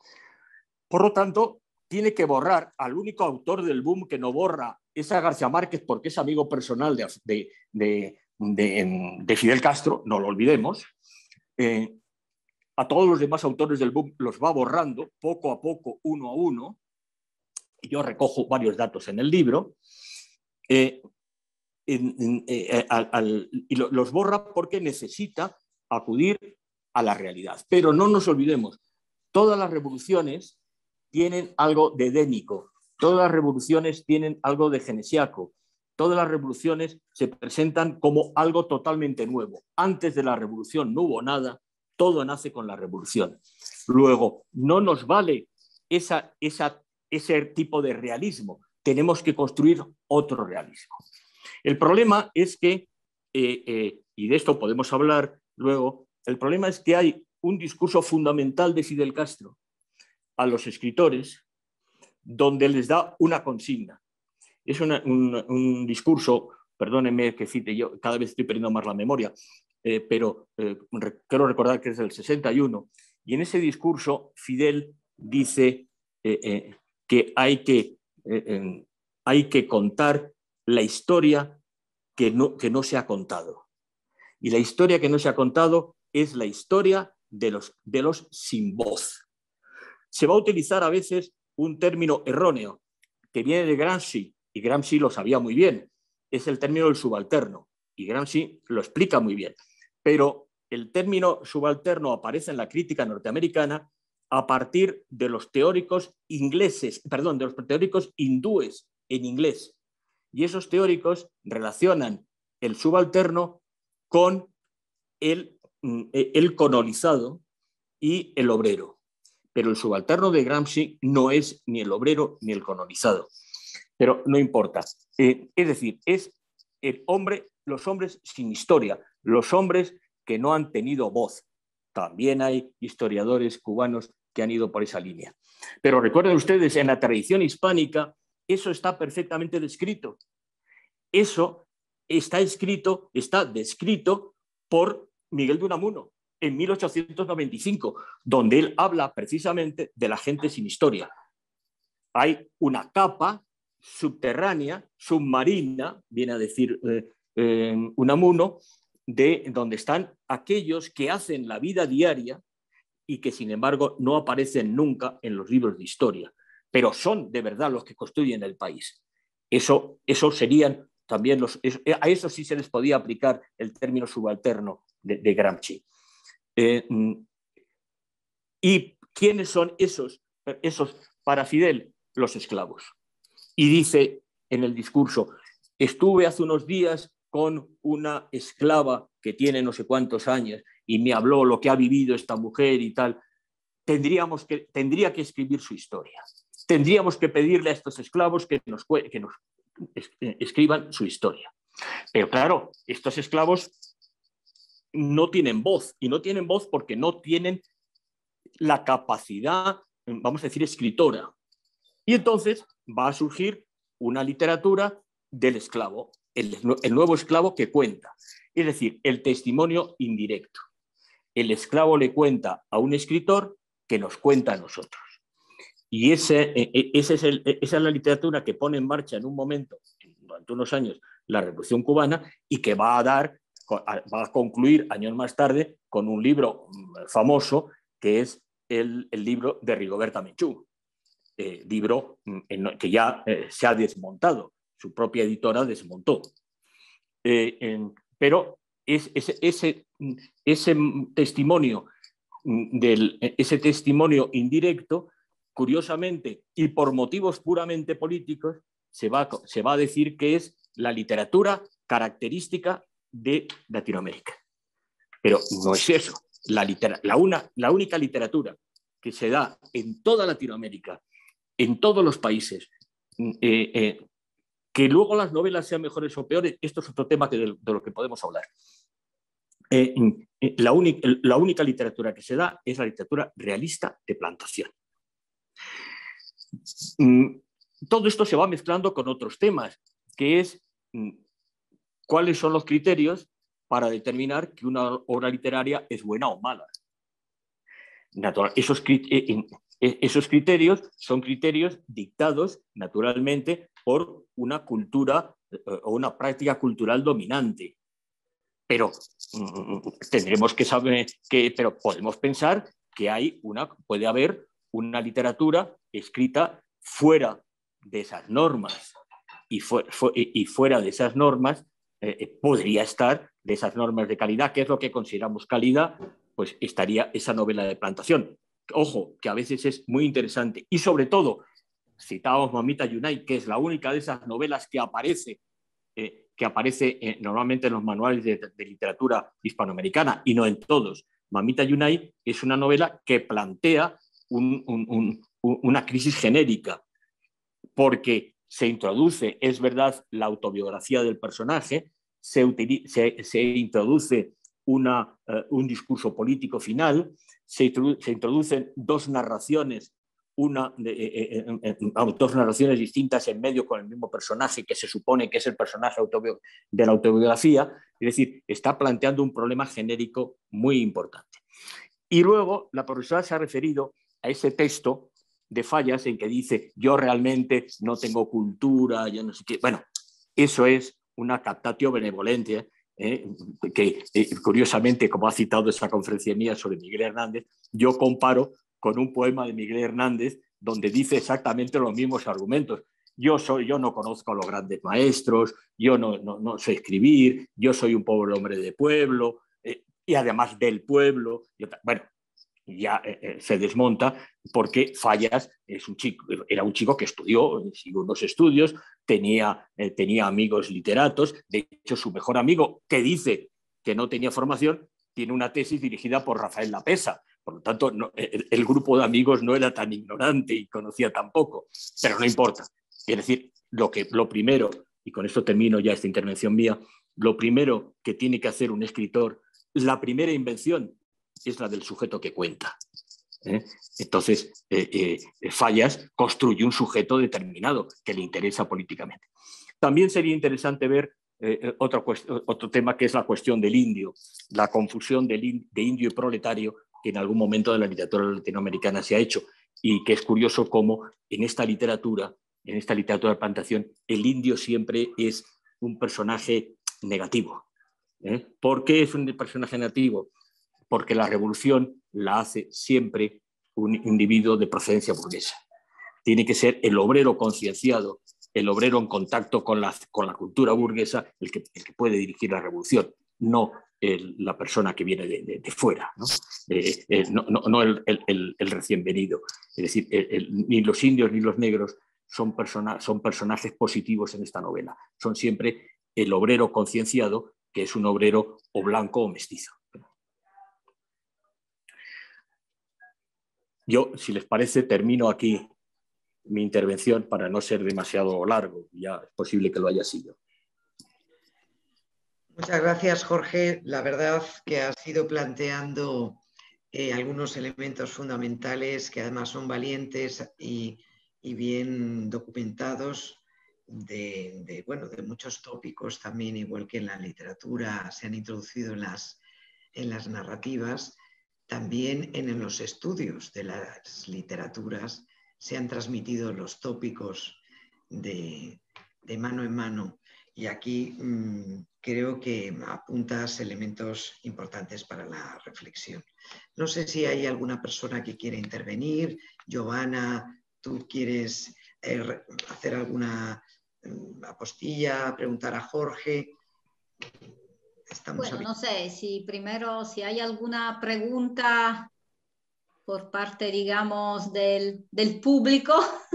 Por lo tanto, tiene que borrar al único autor del boom que no borra, es a García Márquez, porque es amigo personal de, de, de, de, de Fidel Castro, no lo olvidemos. Eh, a todos los demás autores del boom los va borrando poco a poco, uno a uno. Yo recojo varios datos en el libro eh, en, en, eh, al, al, y lo, los borra porque necesita acudir a la realidad. Pero no nos olvidemos, todas las revoluciones tienen algo de edénico, todas las revoluciones tienen algo de genesiaco, todas las revoluciones se presentan como algo totalmente nuevo. Antes de la revolución no hubo nada, todo nace con la revolución. Luego, no nos vale esa, esa, ese tipo de realismo, tenemos que construir otro realismo. El problema es que, eh, eh, y de esto podemos hablar luego, el problema es que hay un discurso fundamental de Fidel Castro a los escritores, donde les da una consigna. Es una, un, un discurso, perdónenme que cite yo, cada vez estoy perdiendo más la memoria, eh, pero eh, quiero recordar que es del sesenta y uno, y en ese discurso Fidel dice eh, eh, que, hay que eh, eh, hay que contar la historia que no, que no se ha contado. Y la historia que no se ha contado es la historia de los, de los sin voz. Se va a utilizar a veces un término erróneo que viene de Gramsci, y Gramsci lo sabía muy bien, es el término del subalterno, y Gramsci lo explica muy bien. Pero el término subalterno aparece en la crítica norteamericana a partir de los teóricos ingleses, perdón, de los teóricos hindúes en inglés. Y esos teóricos relacionan el subalterno con el, el colonizado y el obrero. Pero el subalterno de Gramsci no es ni el obrero ni el colonizado. Pero no importa. Eh, es decir, es el hombre, los hombres sin historia, los hombres que no han tenido voz. También hay historiadores cubanos que han ido por esa línea. Pero recuerden ustedes, en la tradición hispánica, eso está perfectamente descrito. Eso está escrito, está descrito por Miguel de Unamuno en mil ochocientos noventa y cinco, donde él habla precisamente de la gente sin historia. Hay una capa subterránea, submarina, viene a decir eh, eh, Unamuno, de donde están aquellos que hacen la vida diaria y que, sin embargo, no aparecen nunca en los libros de historia, pero son de verdad los que construyen el país. Eso, eso serían también los... A eso sí se les podía aplicar el término subalterno de, de Gramsci. Eh, ¿Y quiénes son esos, esos para Fidel? Los esclavos. Y dice en el discurso, estuve hace unos días con una esclava que tiene no sé cuántos años y me habló lo que ha vivido esta mujer y tal. Tendríamos que, tendría que escribir su historia. Tendríamos que pedirle a estos esclavos que nos, que nos escriban su historia. Pero claro, estos esclavos no tienen voz, y no tienen voz porque no tienen la capacidad, vamos a decir, escritora. Y entonces va a surgir una literatura del esclavo, el, el nuevo esclavo que cuenta, es decir, el testimonio indirecto. El esclavo le cuenta a un escritor que nos cuenta a nosotros. Y ese, ese es el, esa es la literatura que pone en marcha en un momento, durante unos años, la Revolución Cubana, y que va a dar, va a concluir años más tarde con un libro famoso que es el, el libro de Rigoberta Menchú, eh, libro en, que ya eh, se ha desmontado, su propia editora desmontó. Eh, en, pero es, ese, ese, ese testimonio del, ese testimonio indirecto, curiosamente y por motivos puramente políticos, se va, se va a decir que es la literatura característica de Latinoamérica. Pero no es eso. La, litera, la, una, la única literatura que se da en toda Latinoamérica, en todos los países, eh, eh, que luego las novelas sean mejores o peores, esto es otro tema que de, de lo que podemos hablar. Eh, eh, la, única, la única literatura que se da es la literatura realista de plantación. Mm, todo esto se va mezclando con otros temas, que es mm, cuáles son los criterios para determinar que una obra literaria es buena o mala. Natural, esos, eh, eh, esos criterios son criterios dictados naturalmente por una cultura eh, o una práctica cultural dominante. Pero mm, tendremos que saber que, pero podemos pensar que hay una, puede haber una literatura escrita fuera de esas normas y, fu fu y fuera de esas normas eh, podría estar de esas normas de calidad. ¿Qué es lo que consideramos calidad? Pues estaría esa novela de plantación. Ojo, que a veces es muy interesante. Y sobre todo, citábamos Mamita Yunay, que es la única de esas novelas que aparece, eh, que aparece eh, normalmente en los manuales de, de literatura hispanoamericana y no en todos. Mamita Yunay es una novela que plantea un, un, un, una crisis genérica, porque se introduce, es verdad, la autobiografía del personaje, se, se, se introduce una, uh, un discurso político final, se, se introducen dos narraciones, una de, eh, eh, eh, dos narraciones distintas en medio con el mismo personaje que se supone que es el personaje autobi- de la autobiografía. Es decir, está planteando un problema genérico muy importante. Y luego la profesora se ha referido a ese texto de Fallas en que dice yo realmente no tengo cultura, yo no sé qué. Bueno, eso es una captatio benevolentia, eh, que eh, curiosamente, como ha citado esa conferencia mía sobre Miguel Hernández, yo comparo con un poema de Miguel Hernández donde dice exactamente los mismos argumentos. Yo, soy, yo no conozco a los grandes maestros, yo no, no, no sé escribir, yo soy un pobre hombre de pueblo, eh, y además del pueblo. Y otra, bueno, ya eh, se desmonta porque Fallas es un chico, era un chico que estudió, siguió unos estudios, tenía, eh, tenía amigos literatos. De hecho, su mejor amigo, que dice que no tenía formación, tiene una tesis dirigida por Rafael Lapesa. Por lo tanto, no, el, el grupo de amigos no era tan ignorante y conocía tan poco, pero no importa. Es decir, lo, que, lo primero, y con esto termino ya esta intervención mía, lo primero que tiene que hacer un escritor, la primera invención es la del sujeto que cuenta. ¿eh? Entonces, eh, eh, Fallas construye un sujeto determinado que le interesa políticamente. También sería interesante ver eh, otro, otro tema, que es la cuestión del indio, la confusión del in, de indio y proletario, que en algún momento de la literatura latinoamericana se ha hecho, y que es curioso cómo en esta literatura, en esta literatura de plantación, el indio siempre es un personaje negativo. ¿eh? ¿Por qué es un personaje negativo? Porque la revolución la hace siempre un individuo de procedencia burguesa. Tiene que ser el obrero concienciado, el obrero en contacto con la, con la cultura burguesa, el que, el que puede dirigir la revolución, no el, la persona que viene de, de, de fuera, ¿no? Eh, eh, no, no, no el, el, el recién venido. Es decir, el, el, ni los indios ni los negros son, persona, son personajes positivos en esta novela. Son siempre el obrero concienciado, que es un obrero o blanco o mestizo. Yo, si les parece, termino aquí mi intervención para no ser demasiado largo. Ya es posible que lo haya sido. Muchas gracias, Jorge. La verdad que has ido planteando eh, algunos elementos fundamentales que además son valientes y, y bien documentados de, de, bueno, de muchos tópicos también, igual que en la literatura se han introducido en las, en las narrativas. También en los estudios de las literaturas se han transmitido los tópicos de, de mano en mano, y aquí mmm, creo que apuntas elementos importantes para la reflexión. No sé si hay alguna persona que quiere intervenir. Giovanna, ¿tú quieres eh, hacer alguna eh, apostilla, preguntar a Jorge? Estamos bueno, no sé, si primero, si hay alguna pregunta por parte, digamos, del, del público.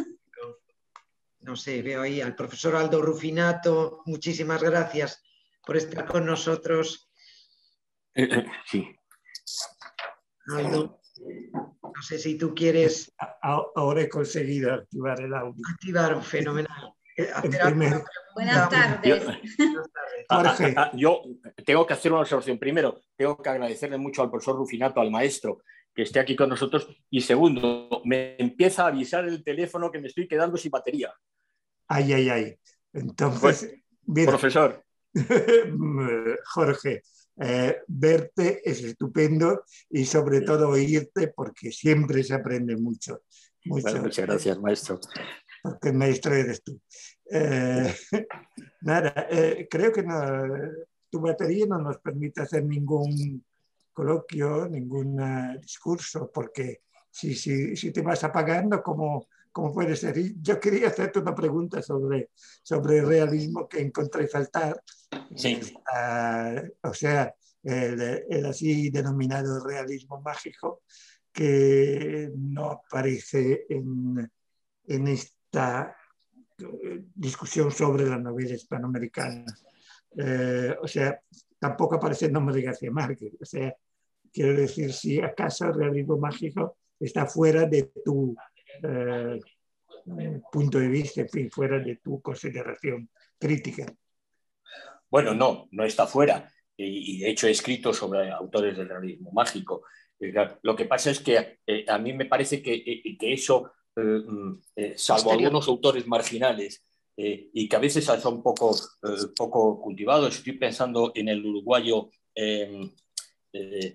No sé, veo ahí al profesor Aldo Rufinato. Muchísimas gracias por estar con nosotros. Eh, eh, sí. Aldo, no sé si tú quieres... Ahora he conseguido activar el audio. Activar, fenomenal. Hacer primer... Buenas tardes. Jorge. A, a, a, yo tengo que hacer una observación. Primero, tengo que agradecerle mucho al profesor Rufinato, al maestro, que esté aquí con nosotros. Y segundo, me empieza a avisar el teléfono que me estoy quedando sin batería. Ay, ay, ay. Entonces, bueno, mira, profesor. Jorge, eh, verte es estupendo y sobre todo oírte, porque siempre se aprende mucho. mucho bueno, muchas gracias, maestro. Porque el maestro eres tú. Eh, nada, eh, creo que no, tu batería no nos permite hacer ningún coloquio, ningún uh, discurso, porque si, si, si te vas apagando, ¿cómo, cómo puede ser? Y yo quería hacerte una pregunta sobre, sobre el realismo que encontré faltar. Sí. Uh, o sea, el, el así denominado realismo mágico, que no aparece en, en esta discusión sobre la novela hispanoamericana. Eh, o sea, tampoco aparece el nombre de García Márquez. O sea, quiero decir, si acaso el realismo mágico está fuera de tu eh, punto de vista, en fin, fuera de tu consideración crítica. Bueno, no, no está fuera. Y de hecho he escrito sobre autores del realismo mágico. Lo que pasa es que eh, a mí me parece que, eh, que eso, eh, eh, salvo Posterior. algunos autores marginales, eh, y que a veces son poco, eh, poco cultivados, estoy pensando en el uruguayo, eh, eh,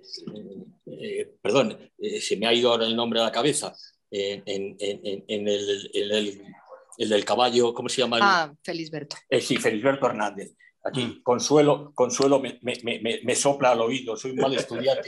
eh, perdón, eh, se me ha ido ahora el nombre a la cabeza, eh, en, en, en, el, en el, el del caballo, ¿cómo se llama? Ah, Felisberto. Eh, sí, Felisberto Hernández. Aquí, mm. Consuelo, Consuelo me, me, me, me sopla al oído, soy un mal estudiante.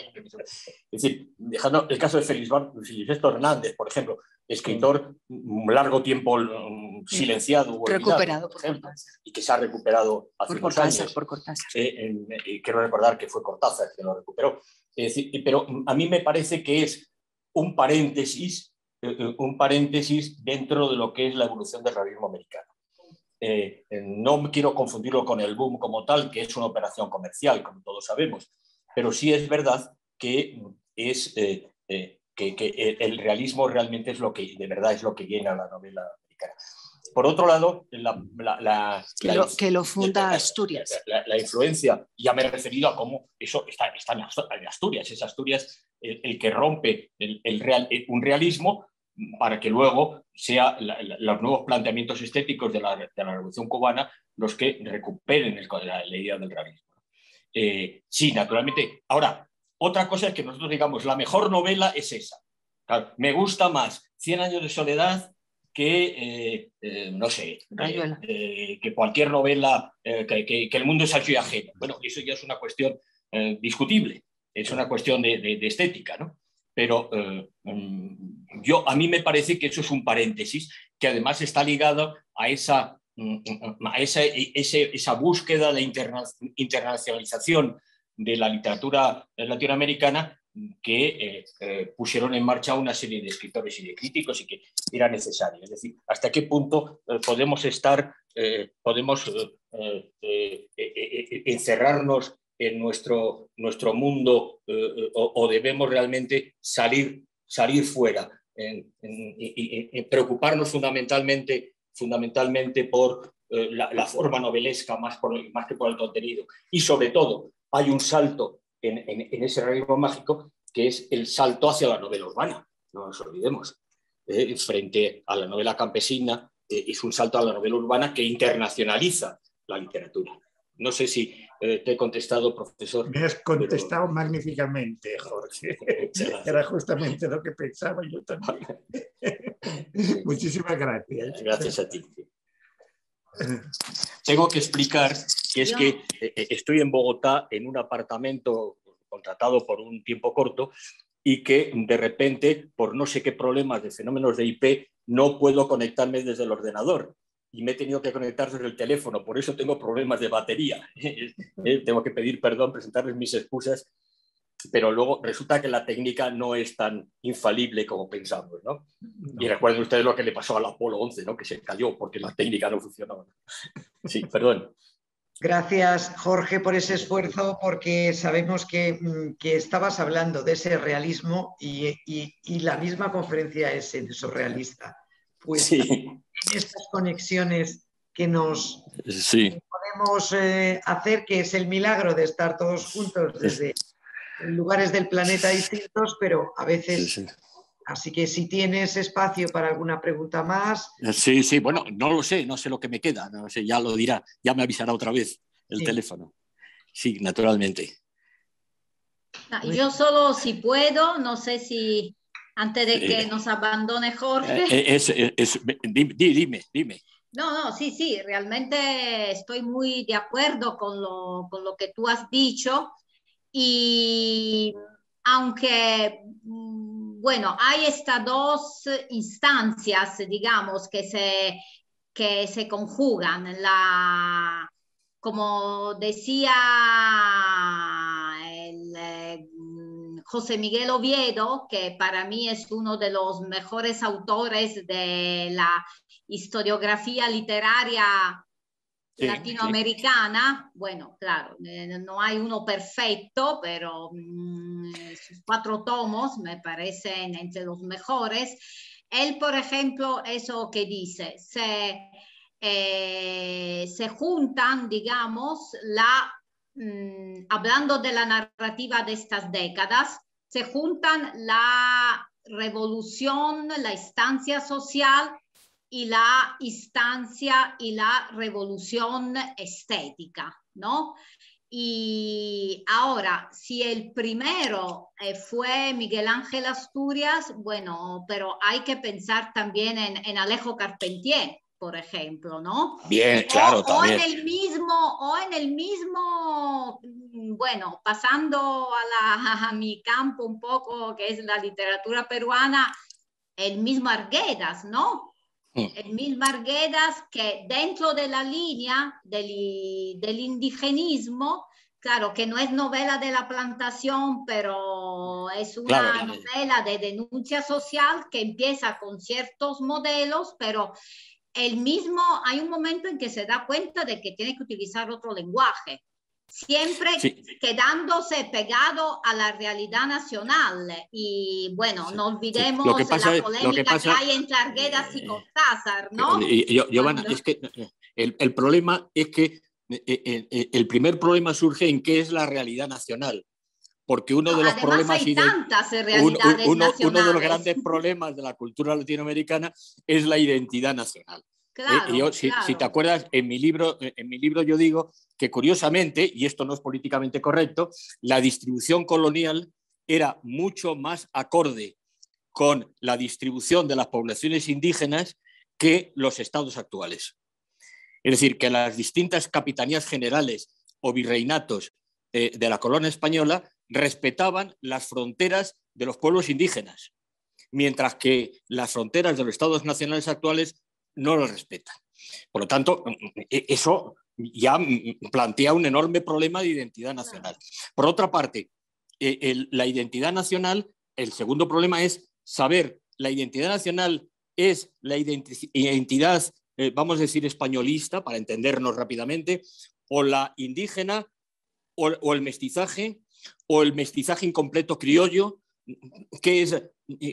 Es decir, dejando el caso de Felisberto Hernández, por ejemplo, escritor un largo tiempo silenciado, sí. recuperado por ejemplo, y que se ha recuperado hace por unos Cortázar, años. Por Cortázar. Eh, eh, quiero recordar que fue Cortázar que lo recuperó. Es decir, pero a mí me parece que es un paréntesis, eh, un paréntesis dentro de lo que es la evolución del realismo americano. Eh, no quiero confundirlo con el boom como tal, que es una operación comercial, como todos sabemos, pero sí es verdad que, es, eh, eh, que, que el realismo realmente es lo que, de verdad, es lo que llena la novela americana. Por otro lado, la, la, la, que, la, lo, que lo funda la, Asturias. La, la, la influencia, ya me he referido a cómo eso está, está en Asturias, es Asturias el, el que rompe el, el real, un realismo para que luego sean los nuevos planteamientos estéticos de la, de la Revolución Cubana los que recuperen el, la, la idea del realismo. Eh, sí, naturalmente. Ahora, otra cosa es que nosotros digamos, la mejor novela es esa. Claro, me gusta más Cien años de soledad que, eh, eh, no sé, eh, eh, que cualquier novela, eh, que, que, que el mundo es allí ajeno. Bueno, eso ya es una cuestión eh, discutible, es una cuestión de, de, de estética, ¿no? Pero eh, yo, a mí me parece que eso es un paréntesis que además está ligado a esa, a esa, ese, esa búsqueda de interna, internacionalización de la literatura latinoamericana que eh, eh, pusieron en marcha una serie de escritores y de críticos y que era necesario. Es decir, hasta qué punto eh, podemos estar, eh, podemos eh, eh, eh, encerrarnos en nuestro, nuestro mundo eh, o, o debemos realmente salir, salir fuera en, en, en, en preocuparnos fundamentalmente, fundamentalmente por eh, la, la forma novelesca más, por, más que por el contenido. Y sobre todo hay un salto en, en, en ese realismo mágico que es el salto hacia la novela urbana, no nos olvidemos, eh, frente a la novela campesina eh, es un salto a la novela urbana que internacionaliza la literatura. No sé si eh, te he contestado, profesor. Me has contestado pero... magníficamente, Jorge. Era justamente lo que pensaba yo también. Muchísimas gracias. Gracias a ti. Tengo que explicar que es que eh, estoy en Bogotá en un apartamento contratado por un tiempo corto y que de repente, por no sé qué problemas de fenómenos de I P, no puedo conectarme desde el ordenador. Y me he tenido que conectar desde el teléfono, por eso tengo problemas de batería. Tengo que pedir perdón, presentarles mis excusas, pero luego resulta que la técnica no es tan infalible como pensamos, ¿no? No. Y recuerden ustedes lo que le pasó al Apolo once, ¿no? Que se cayó porque la técnica no funcionaba. Sí, perdón. Gracias, Jorge, por ese esfuerzo, porque sabemos que, que estabas hablando de ese realismo y, y, y la misma conferencia es en eso realista. Pues sí. En estas conexiones que nos sí. que podemos eh, hacer, que es el milagro de estar todos juntos desde lugares del planeta distintos, pero a veces... Sí, sí. Así que si tienes espacio para alguna pregunta más... Sí, sí, bueno, no lo sé, no sé lo que me queda, no sé, ya lo dirá, ya me avisará otra vez el sí. teléfono. Sí, naturalmente. Yo solo si puedo, no sé si... Antes de que eh, nos abandone Jorge. Eh, es, es, es, dime, dime, dime. No, no, sí, sí, realmente estoy muy de acuerdo con lo, con lo que tú has dicho. Y aunque, bueno, hay estas dos instancias, digamos, que se, que se conjugan. La, como decía el... José Miguel Oviedo, que para mí es uno de los mejores autores de la historiografía literaria sí, latinoamericana. Sí. Bueno, claro, eh, no hay uno perfecto, pero mmm, sus cuatro tomos me parecen entre los mejores. Él, por ejemplo, eso que dice, se, eh, se juntan, digamos, la... Mm, hablando de la narrativa de estas décadas, se juntan la revolución, la instancia social y la instancia y la revolución estética, ¿no? Y ahora, si el primero eh, fue Miguel Ángel Asturias, bueno, pero hay que pensar también en, en Alejo Carpentier, por ejemplo, ¿no? Bien, claro, o, también. O en el mismo, o en el mismo, bueno, pasando a, la, a mi campo un poco, que es la literatura peruana, el mismo Arguedas, ¿no? El mismo Arguedas, que dentro de la línea del, del indigenismo, claro, que no es novela de la plantación, pero es una claro, novela de denuncia social que empieza con ciertos modelos, pero el mismo, hay un momento en que se da cuenta de que tiene que utilizar otro lenguaje, siempre sí. quedándose pegado a la realidad nacional. Y bueno, sí. no olvidemos sí. lo que pasa, la polémica lo que, pasa, que hay entre Arguedas y Cortázar, ¿no? Yo, Giovanna, es que el, el problema es que el, el primer problema surge en qué es la realidad nacional. Porque uno no, de los problemas hay tantas realidades uno, nacionales. uno de los grandes problemas de la cultura latinoamericana es la identidad nacional. Claro, eh, yo, si, claro. si te acuerdas, en mi, libro, en mi libro yo digo que curiosamente, y esto no es políticamente correcto, la distribución colonial era mucho más acorde con la distribución de las poblaciones indígenas que los estados actuales. Es decir, que las distintas capitanías generales o virreinatos eh, de la colonia española respetaban las fronteras de los pueblos indígenas, mientras que las fronteras de los estados nacionales actuales no lo respetan. Por lo tanto, eso ya plantea un enorme problema de identidad nacional. Por otra parte, el, la identidad nacional, el segundo problema es saber, la identidad nacional es la identidad, eh, vamos a decir, españolista, para entendernos rápidamente, o la indígena, o, o el mestizaje, o el mestizaje incompleto criollo, ¿qué es,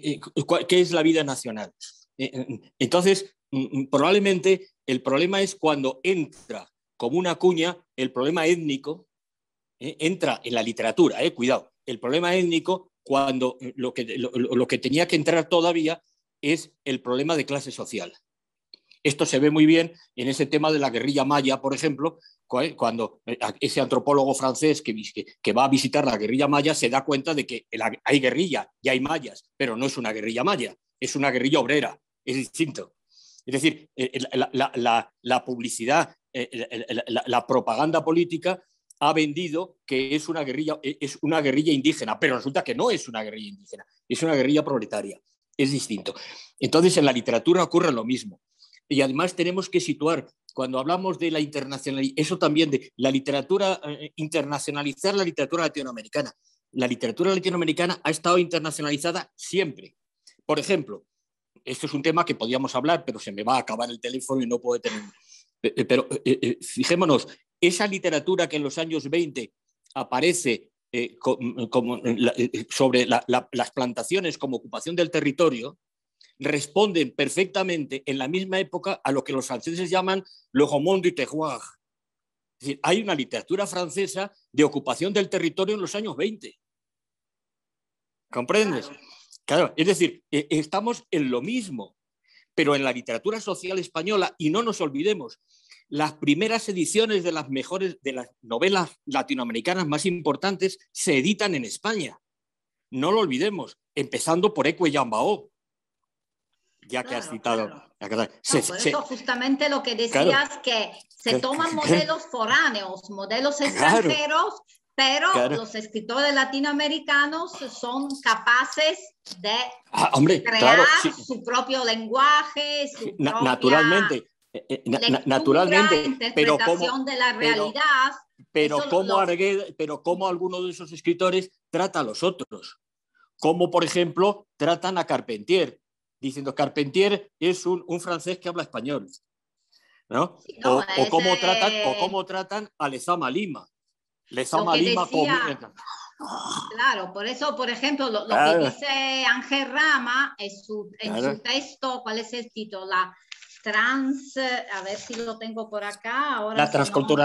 qué es la vida nacional? Entonces, probablemente el problema es cuando entra como una cuña el problema étnico, eh, entra en la literatura, eh, cuidado, el problema étnico cuando lo que, lo, lo que tenía que entrar todavía es el problema de clase social. Esto se ve muy bien en ese tema de la guerrilla maya, por ejemplo, cuando ese antropólogo francés que, que va a visitar la guerrilla maya se da cuenta de que hay guerrilla y hay mayas, pero no es una guerrilla maya, es una guerrilla obrera, es distinto. Es decir, la, la, la, la publicidad, la, la, la propaganda política ha vendido que es una, guerrilla, es una guerrilla indígena, pero resulta que no es una guerrilla indígena, es una guerrilla proletaria, es distinto. Entonces, en la literatura ocurre lo mismo. Y además tenemos que situar, cuando hablamos de la internacionalización, eso también de la literatura, eh, internacionalizar la literatura latinoamericana. La literatura latinoamericana ha estado internacionalizada siempre. Por ejemplo, esto es un tema que podíamos hablar, pero se me va a acabar el teléfono y no puedo tener... Pero eh, eh, fijémonos, esa literatura que en los años veinte aparece eh, como, como, la, sobre la, la, las plantaciones como ocupación del territorio, responden perfectamente en la misma época a lo que los franceses llaman le roman du terroir. Es decir, hay una literatura francesa de ocupación del territorio en los años veinte. ¿Comprendes? Claro. Claro, es decir, eh, estamos en lo mismo, pero en la literatura social española, y no nos olvidemos, las primeras ediciones de las mejores, de las novelas latinoamericanas más importantes se editan en España. No lo olvidemos, empezando por Eco y Yambao. Ya que claro, has citado. Claro. Se, no, por se, eso justamente lo que decías, claro, que se toman modelos foráneos, modelos extranjeros, claro, pero claro, los escritores latinoamericanos son capaces de ah, hombre, crear claro, sí. su propio lenguaje, su Na, propia naturalmente, eh, na, lectura, naturalmente, interpretación pero como, de la realidad. Pero, pero, como lo... Argueda, pero como alguno de esos escritores trata a los otros. Como, por ejemplo, tratan a Carpentier, diciendo Carpentier es un, un francés que habla español, ¿no? Sí, no o, ese... o, cómo tratan, o cómo tratan a Lezama Lima. Lezama Lima decía... como... Claro, por eso, por ejemplo, lo, lo claro. que dice Ángel Rama en su, en claro. su texto, ¿cuál es el título? La trans, a ver si lo tengo por acá. Ahora la, transcultura, no...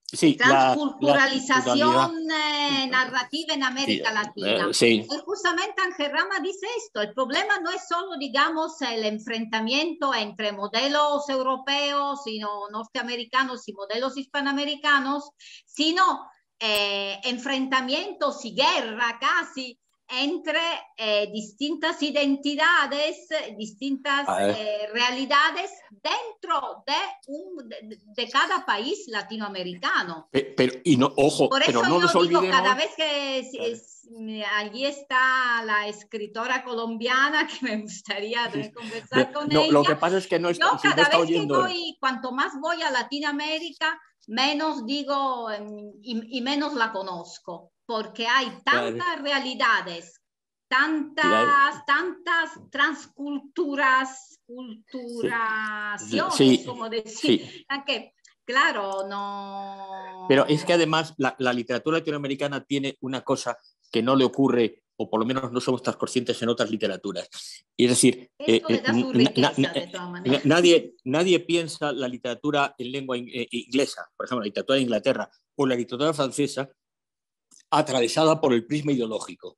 Sí, transculturalización la, la, eh, narrativa en América sí, Latina. Eh, sí. Y justamente Ángel Rama dice esto, el problema no es solo, digamos, el enfrentamiento entre modelos europeos y no, norteamericanos y modelos hispanoamericanos, sino eh, enfrentamientos y guerra casi entre eh, distintas identidades, distintas eh, realidades dentro de, un, de, de cada país latinoamericano. Pero, pero y no, ojo, Por eso pero no yo nos digo, olvidemos... cada vez que es, es, allí está la escritora colombiana, que me gustaría conversar con no, ella. Lo que pasa es que no está, yo si cada no está vez oyendo... que voy, cuanto más voy a Latinoamérica, menos digo y, y menos la conozco, porque hay tantas claro. realidades, tantas, claro. tantas transculturas, culturaciones, sí, como decir, sí. que claro, no... Pero es que además la, la literatura latinoamericana tiene una cosa que no le ocurre, o por lo menos no somos tan conscientes en otras literaturas. Y es decir, eh, le da su riqueza, na, na, de todas maneras. Nadie, nadie piensa la literatura en lengua inglesa, por ejemplo, la literatura de Inglaterra o la literatura francesa, atravesada por el prisma ideológico.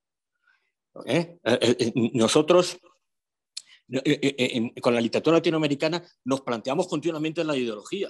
¿Eh? Eh, eh, nosotros, eh, eh, eh, con la literatura latinoamericana, nos planteamos continuamente la ideología.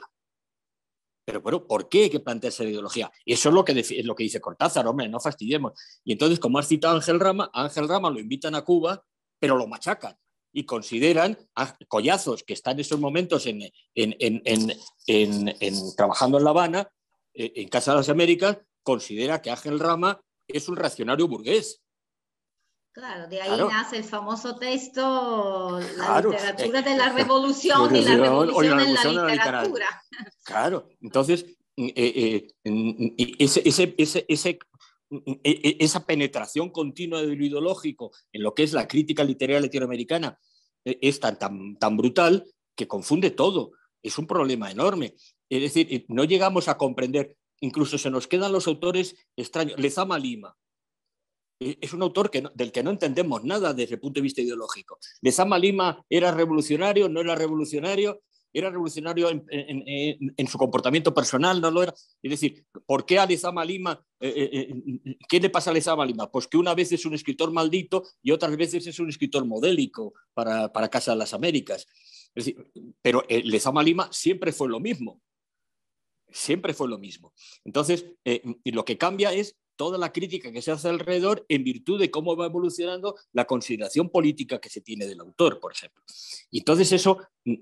Pero bueno, ¿por qué hay que plantearse la ideología? Eso es lo que, es lo que dice Cortázar, hombre, no fastidiemos. Y entonces, como has citado a Ángel Rama, a Ángel Rama lo invitan a Cuba, pero lo machacan y consideran a Collazos, que está en esos momentos en, en, en, en, en, en, trabajando en La Habana, en Casa de las Américas, considera que Ángel Rama es un reaccionario burgués. Claro, de ahí claro. nace el famoso texto, la claro. literatura de la revolución y la revolución, la revolución en la literatura. La claro, entonces eh, eh, ese, ese, ese, ese, esa penetración continua de lo ideológico en lo que es la crítica literaria latinoamericana es tan, tan, tan brutal que confunde todo. Es un problema enorme. Es decir, no llegamos a comprender, incluso se nos quedan los autores extraños. Lezama Lima es un autor que no, del que no entendemos nada desde el punto de vista ideológico. Lezama Lima era revolucionario, no era revolucionario, era revolucionario en, en, en, en su comportamiento personal, no lo era. Es decir, ¿por qué a Lezama Lima, eh, eh, qué le pasa a Lezama Lima? Pues que una vez es un escritor maldito y otras veces es un escritor modélico para, para Casa de las Américas. Es decir, pero eh, Lezama Lima siempre fue lo mismo. Siempre fue lo mismo. Entonces, eh, y lo que cambia es toda la crítica que se hace alrededor en virtud de cómo va evolucionando la consideración política que se tiene del autor, por ejemplo. Y entonces eso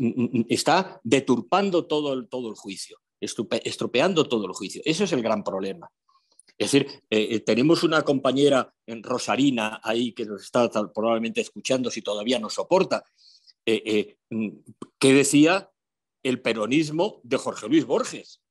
está deturpando todo el, todo el juicio, estropeando todo el juicio. Eso es el gran problema. Es decir, eh, tenemos una compañera en Rosarina ahí que nos está probablemente escuchando si todavía nos soporta, eh, eh, que decía el peronismo de Jorge Luis Borges.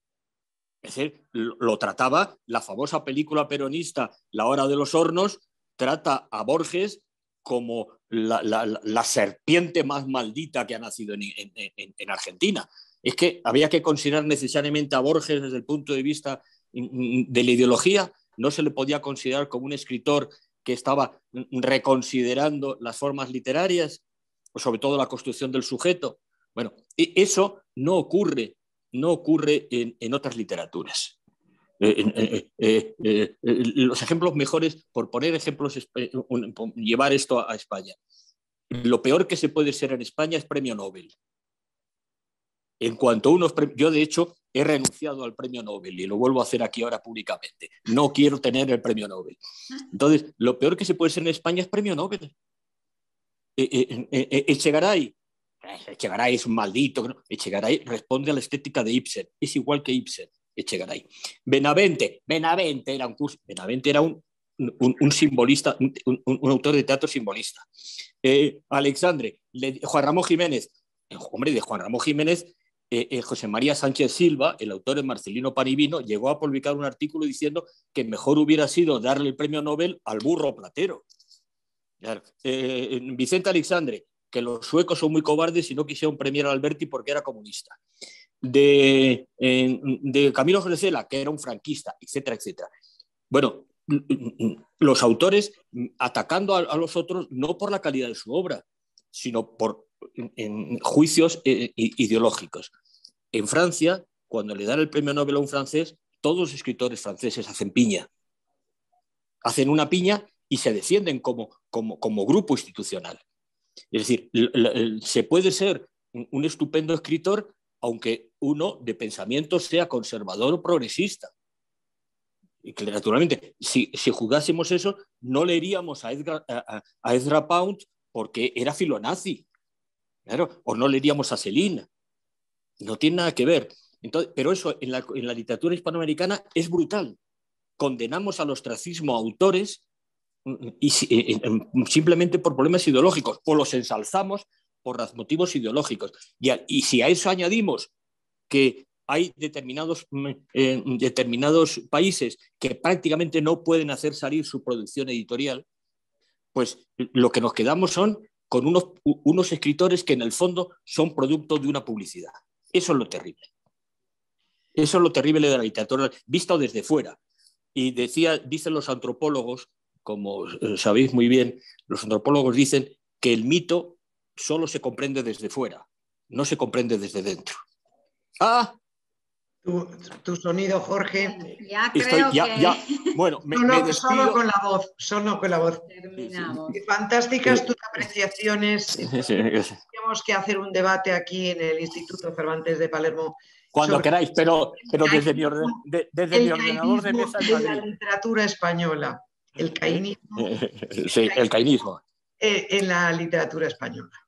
Es decir, lo trataba, la famosa película peronista La Hora de los Hornos, trata a Borges como la, la, la serpiente más maldita que ha nacido en, en, en, en Argentina. Es que había que considerar necesariamente a Borges desde el punto de vista de la ideología, no se le podía considerar como un escritor que estaba reconsiderando las formas literarias, o sobre todo la construcción del sujeto. Bueno, eso no ocurre no ocurre en, en otras literaturas. Eh, eh, eh, eh, los ejemplos mejores, por poner ejemplos, llevar esto a, a España. Lo peor que se puede ser en España es premio Nobel. En cuanto a unos premios, yo de hecho he renunciado al premio Nobel y lo vuelvo a hacer aquí ahora públicamente. No quiero tener el premio Nobel. Entonces, lo peor que se puede ser en España es premio Nobel. Eh, eh, eh, Echegaray. Echegaray es un maldito. ¿No? Echegaray responde a la estética de Ibsen. Es igual que Ibsen, Echegaray. Benavente. Benavente era un, Benavente era un, un, un simbolista, un, un, un autor de teatro simbolista. Eh, Alexandre. Le, Juan Ramón Jiménez. Eh, hombre, de Juan Ramón Jiménez, eh, eh, José María Sánchez Silva, el autor de Marcelino Pan y Vino, llegó a publicar un artículo diciendo que mejor hubiera sido darle el premio Nobel al burro platero. Claro. Eh, Vicente Alexandre, que los suecos son muy cobardes y no quisieron premiar a Alberti porque era comunista. De, eh, de Camilo José Cela, que era un franquista, etcétera, etcétera. Bueno, los autores atacando a, a los otros no por la calidad de su obra, sino por en, en juicios eh, ideológicos. En Francia, cuando le dan el premio Nobel a un francés, todos los escritores franceses hacen piña. Hacen una piña y se defienden como, como, como grupo institucional. Es decir, se puede ser un estupendo escritor aunque uno de pensamiento sea conservador o progresista. Y que naturalmente, si, si juzgásemos eso, no leeríamos a, Edgar, a, a Ezra Pound porque era filonazi, claro, o no leeríamos a Céline. No tiene nada que ver. Entonces, pero eso en la, en la literatura hispanoamericana es brutal. Condenamos al ostracismo a autores y, y, y, simplemente por problemas ideológicos, o los ensalzamos por los motivos ideológicos. Y, a, y si a eso añadimos que hay determinados, eh, determinados países que prácticamente no pueden hacer salir su producción editorial, pues lo que nos quedamos son con unos, unos escritores que en el fondo son producto de una publicidad. Eso es lo terrible. Eso es lo terrible de la literatura, visto desde fuera. Y decía, dicen los antropólogos, como sabéis muy bien, los antropólogos dicen que el mito solo se comprende desde fuera, no se comprende desde dentro. ¡Ah! Tu, tu sonido, Jorge. Bueno, ya Estoy, creo ya, que... ya. Bueno, me, no, no, me solo con la voz, solo con la voz. Terminamos. Fantásticas Eh, tus apreciaciones. sí, sí. Tenemos que hacer un debate aquí en el Instituto Cervantes de Palermo. Cuando sobre queráis, pero, pero desde, mi, orden, de, desde el mi ordenador de mesa en de la Madrid. literatura española. El cainismo. Sí, el cainismo. En la literatura española.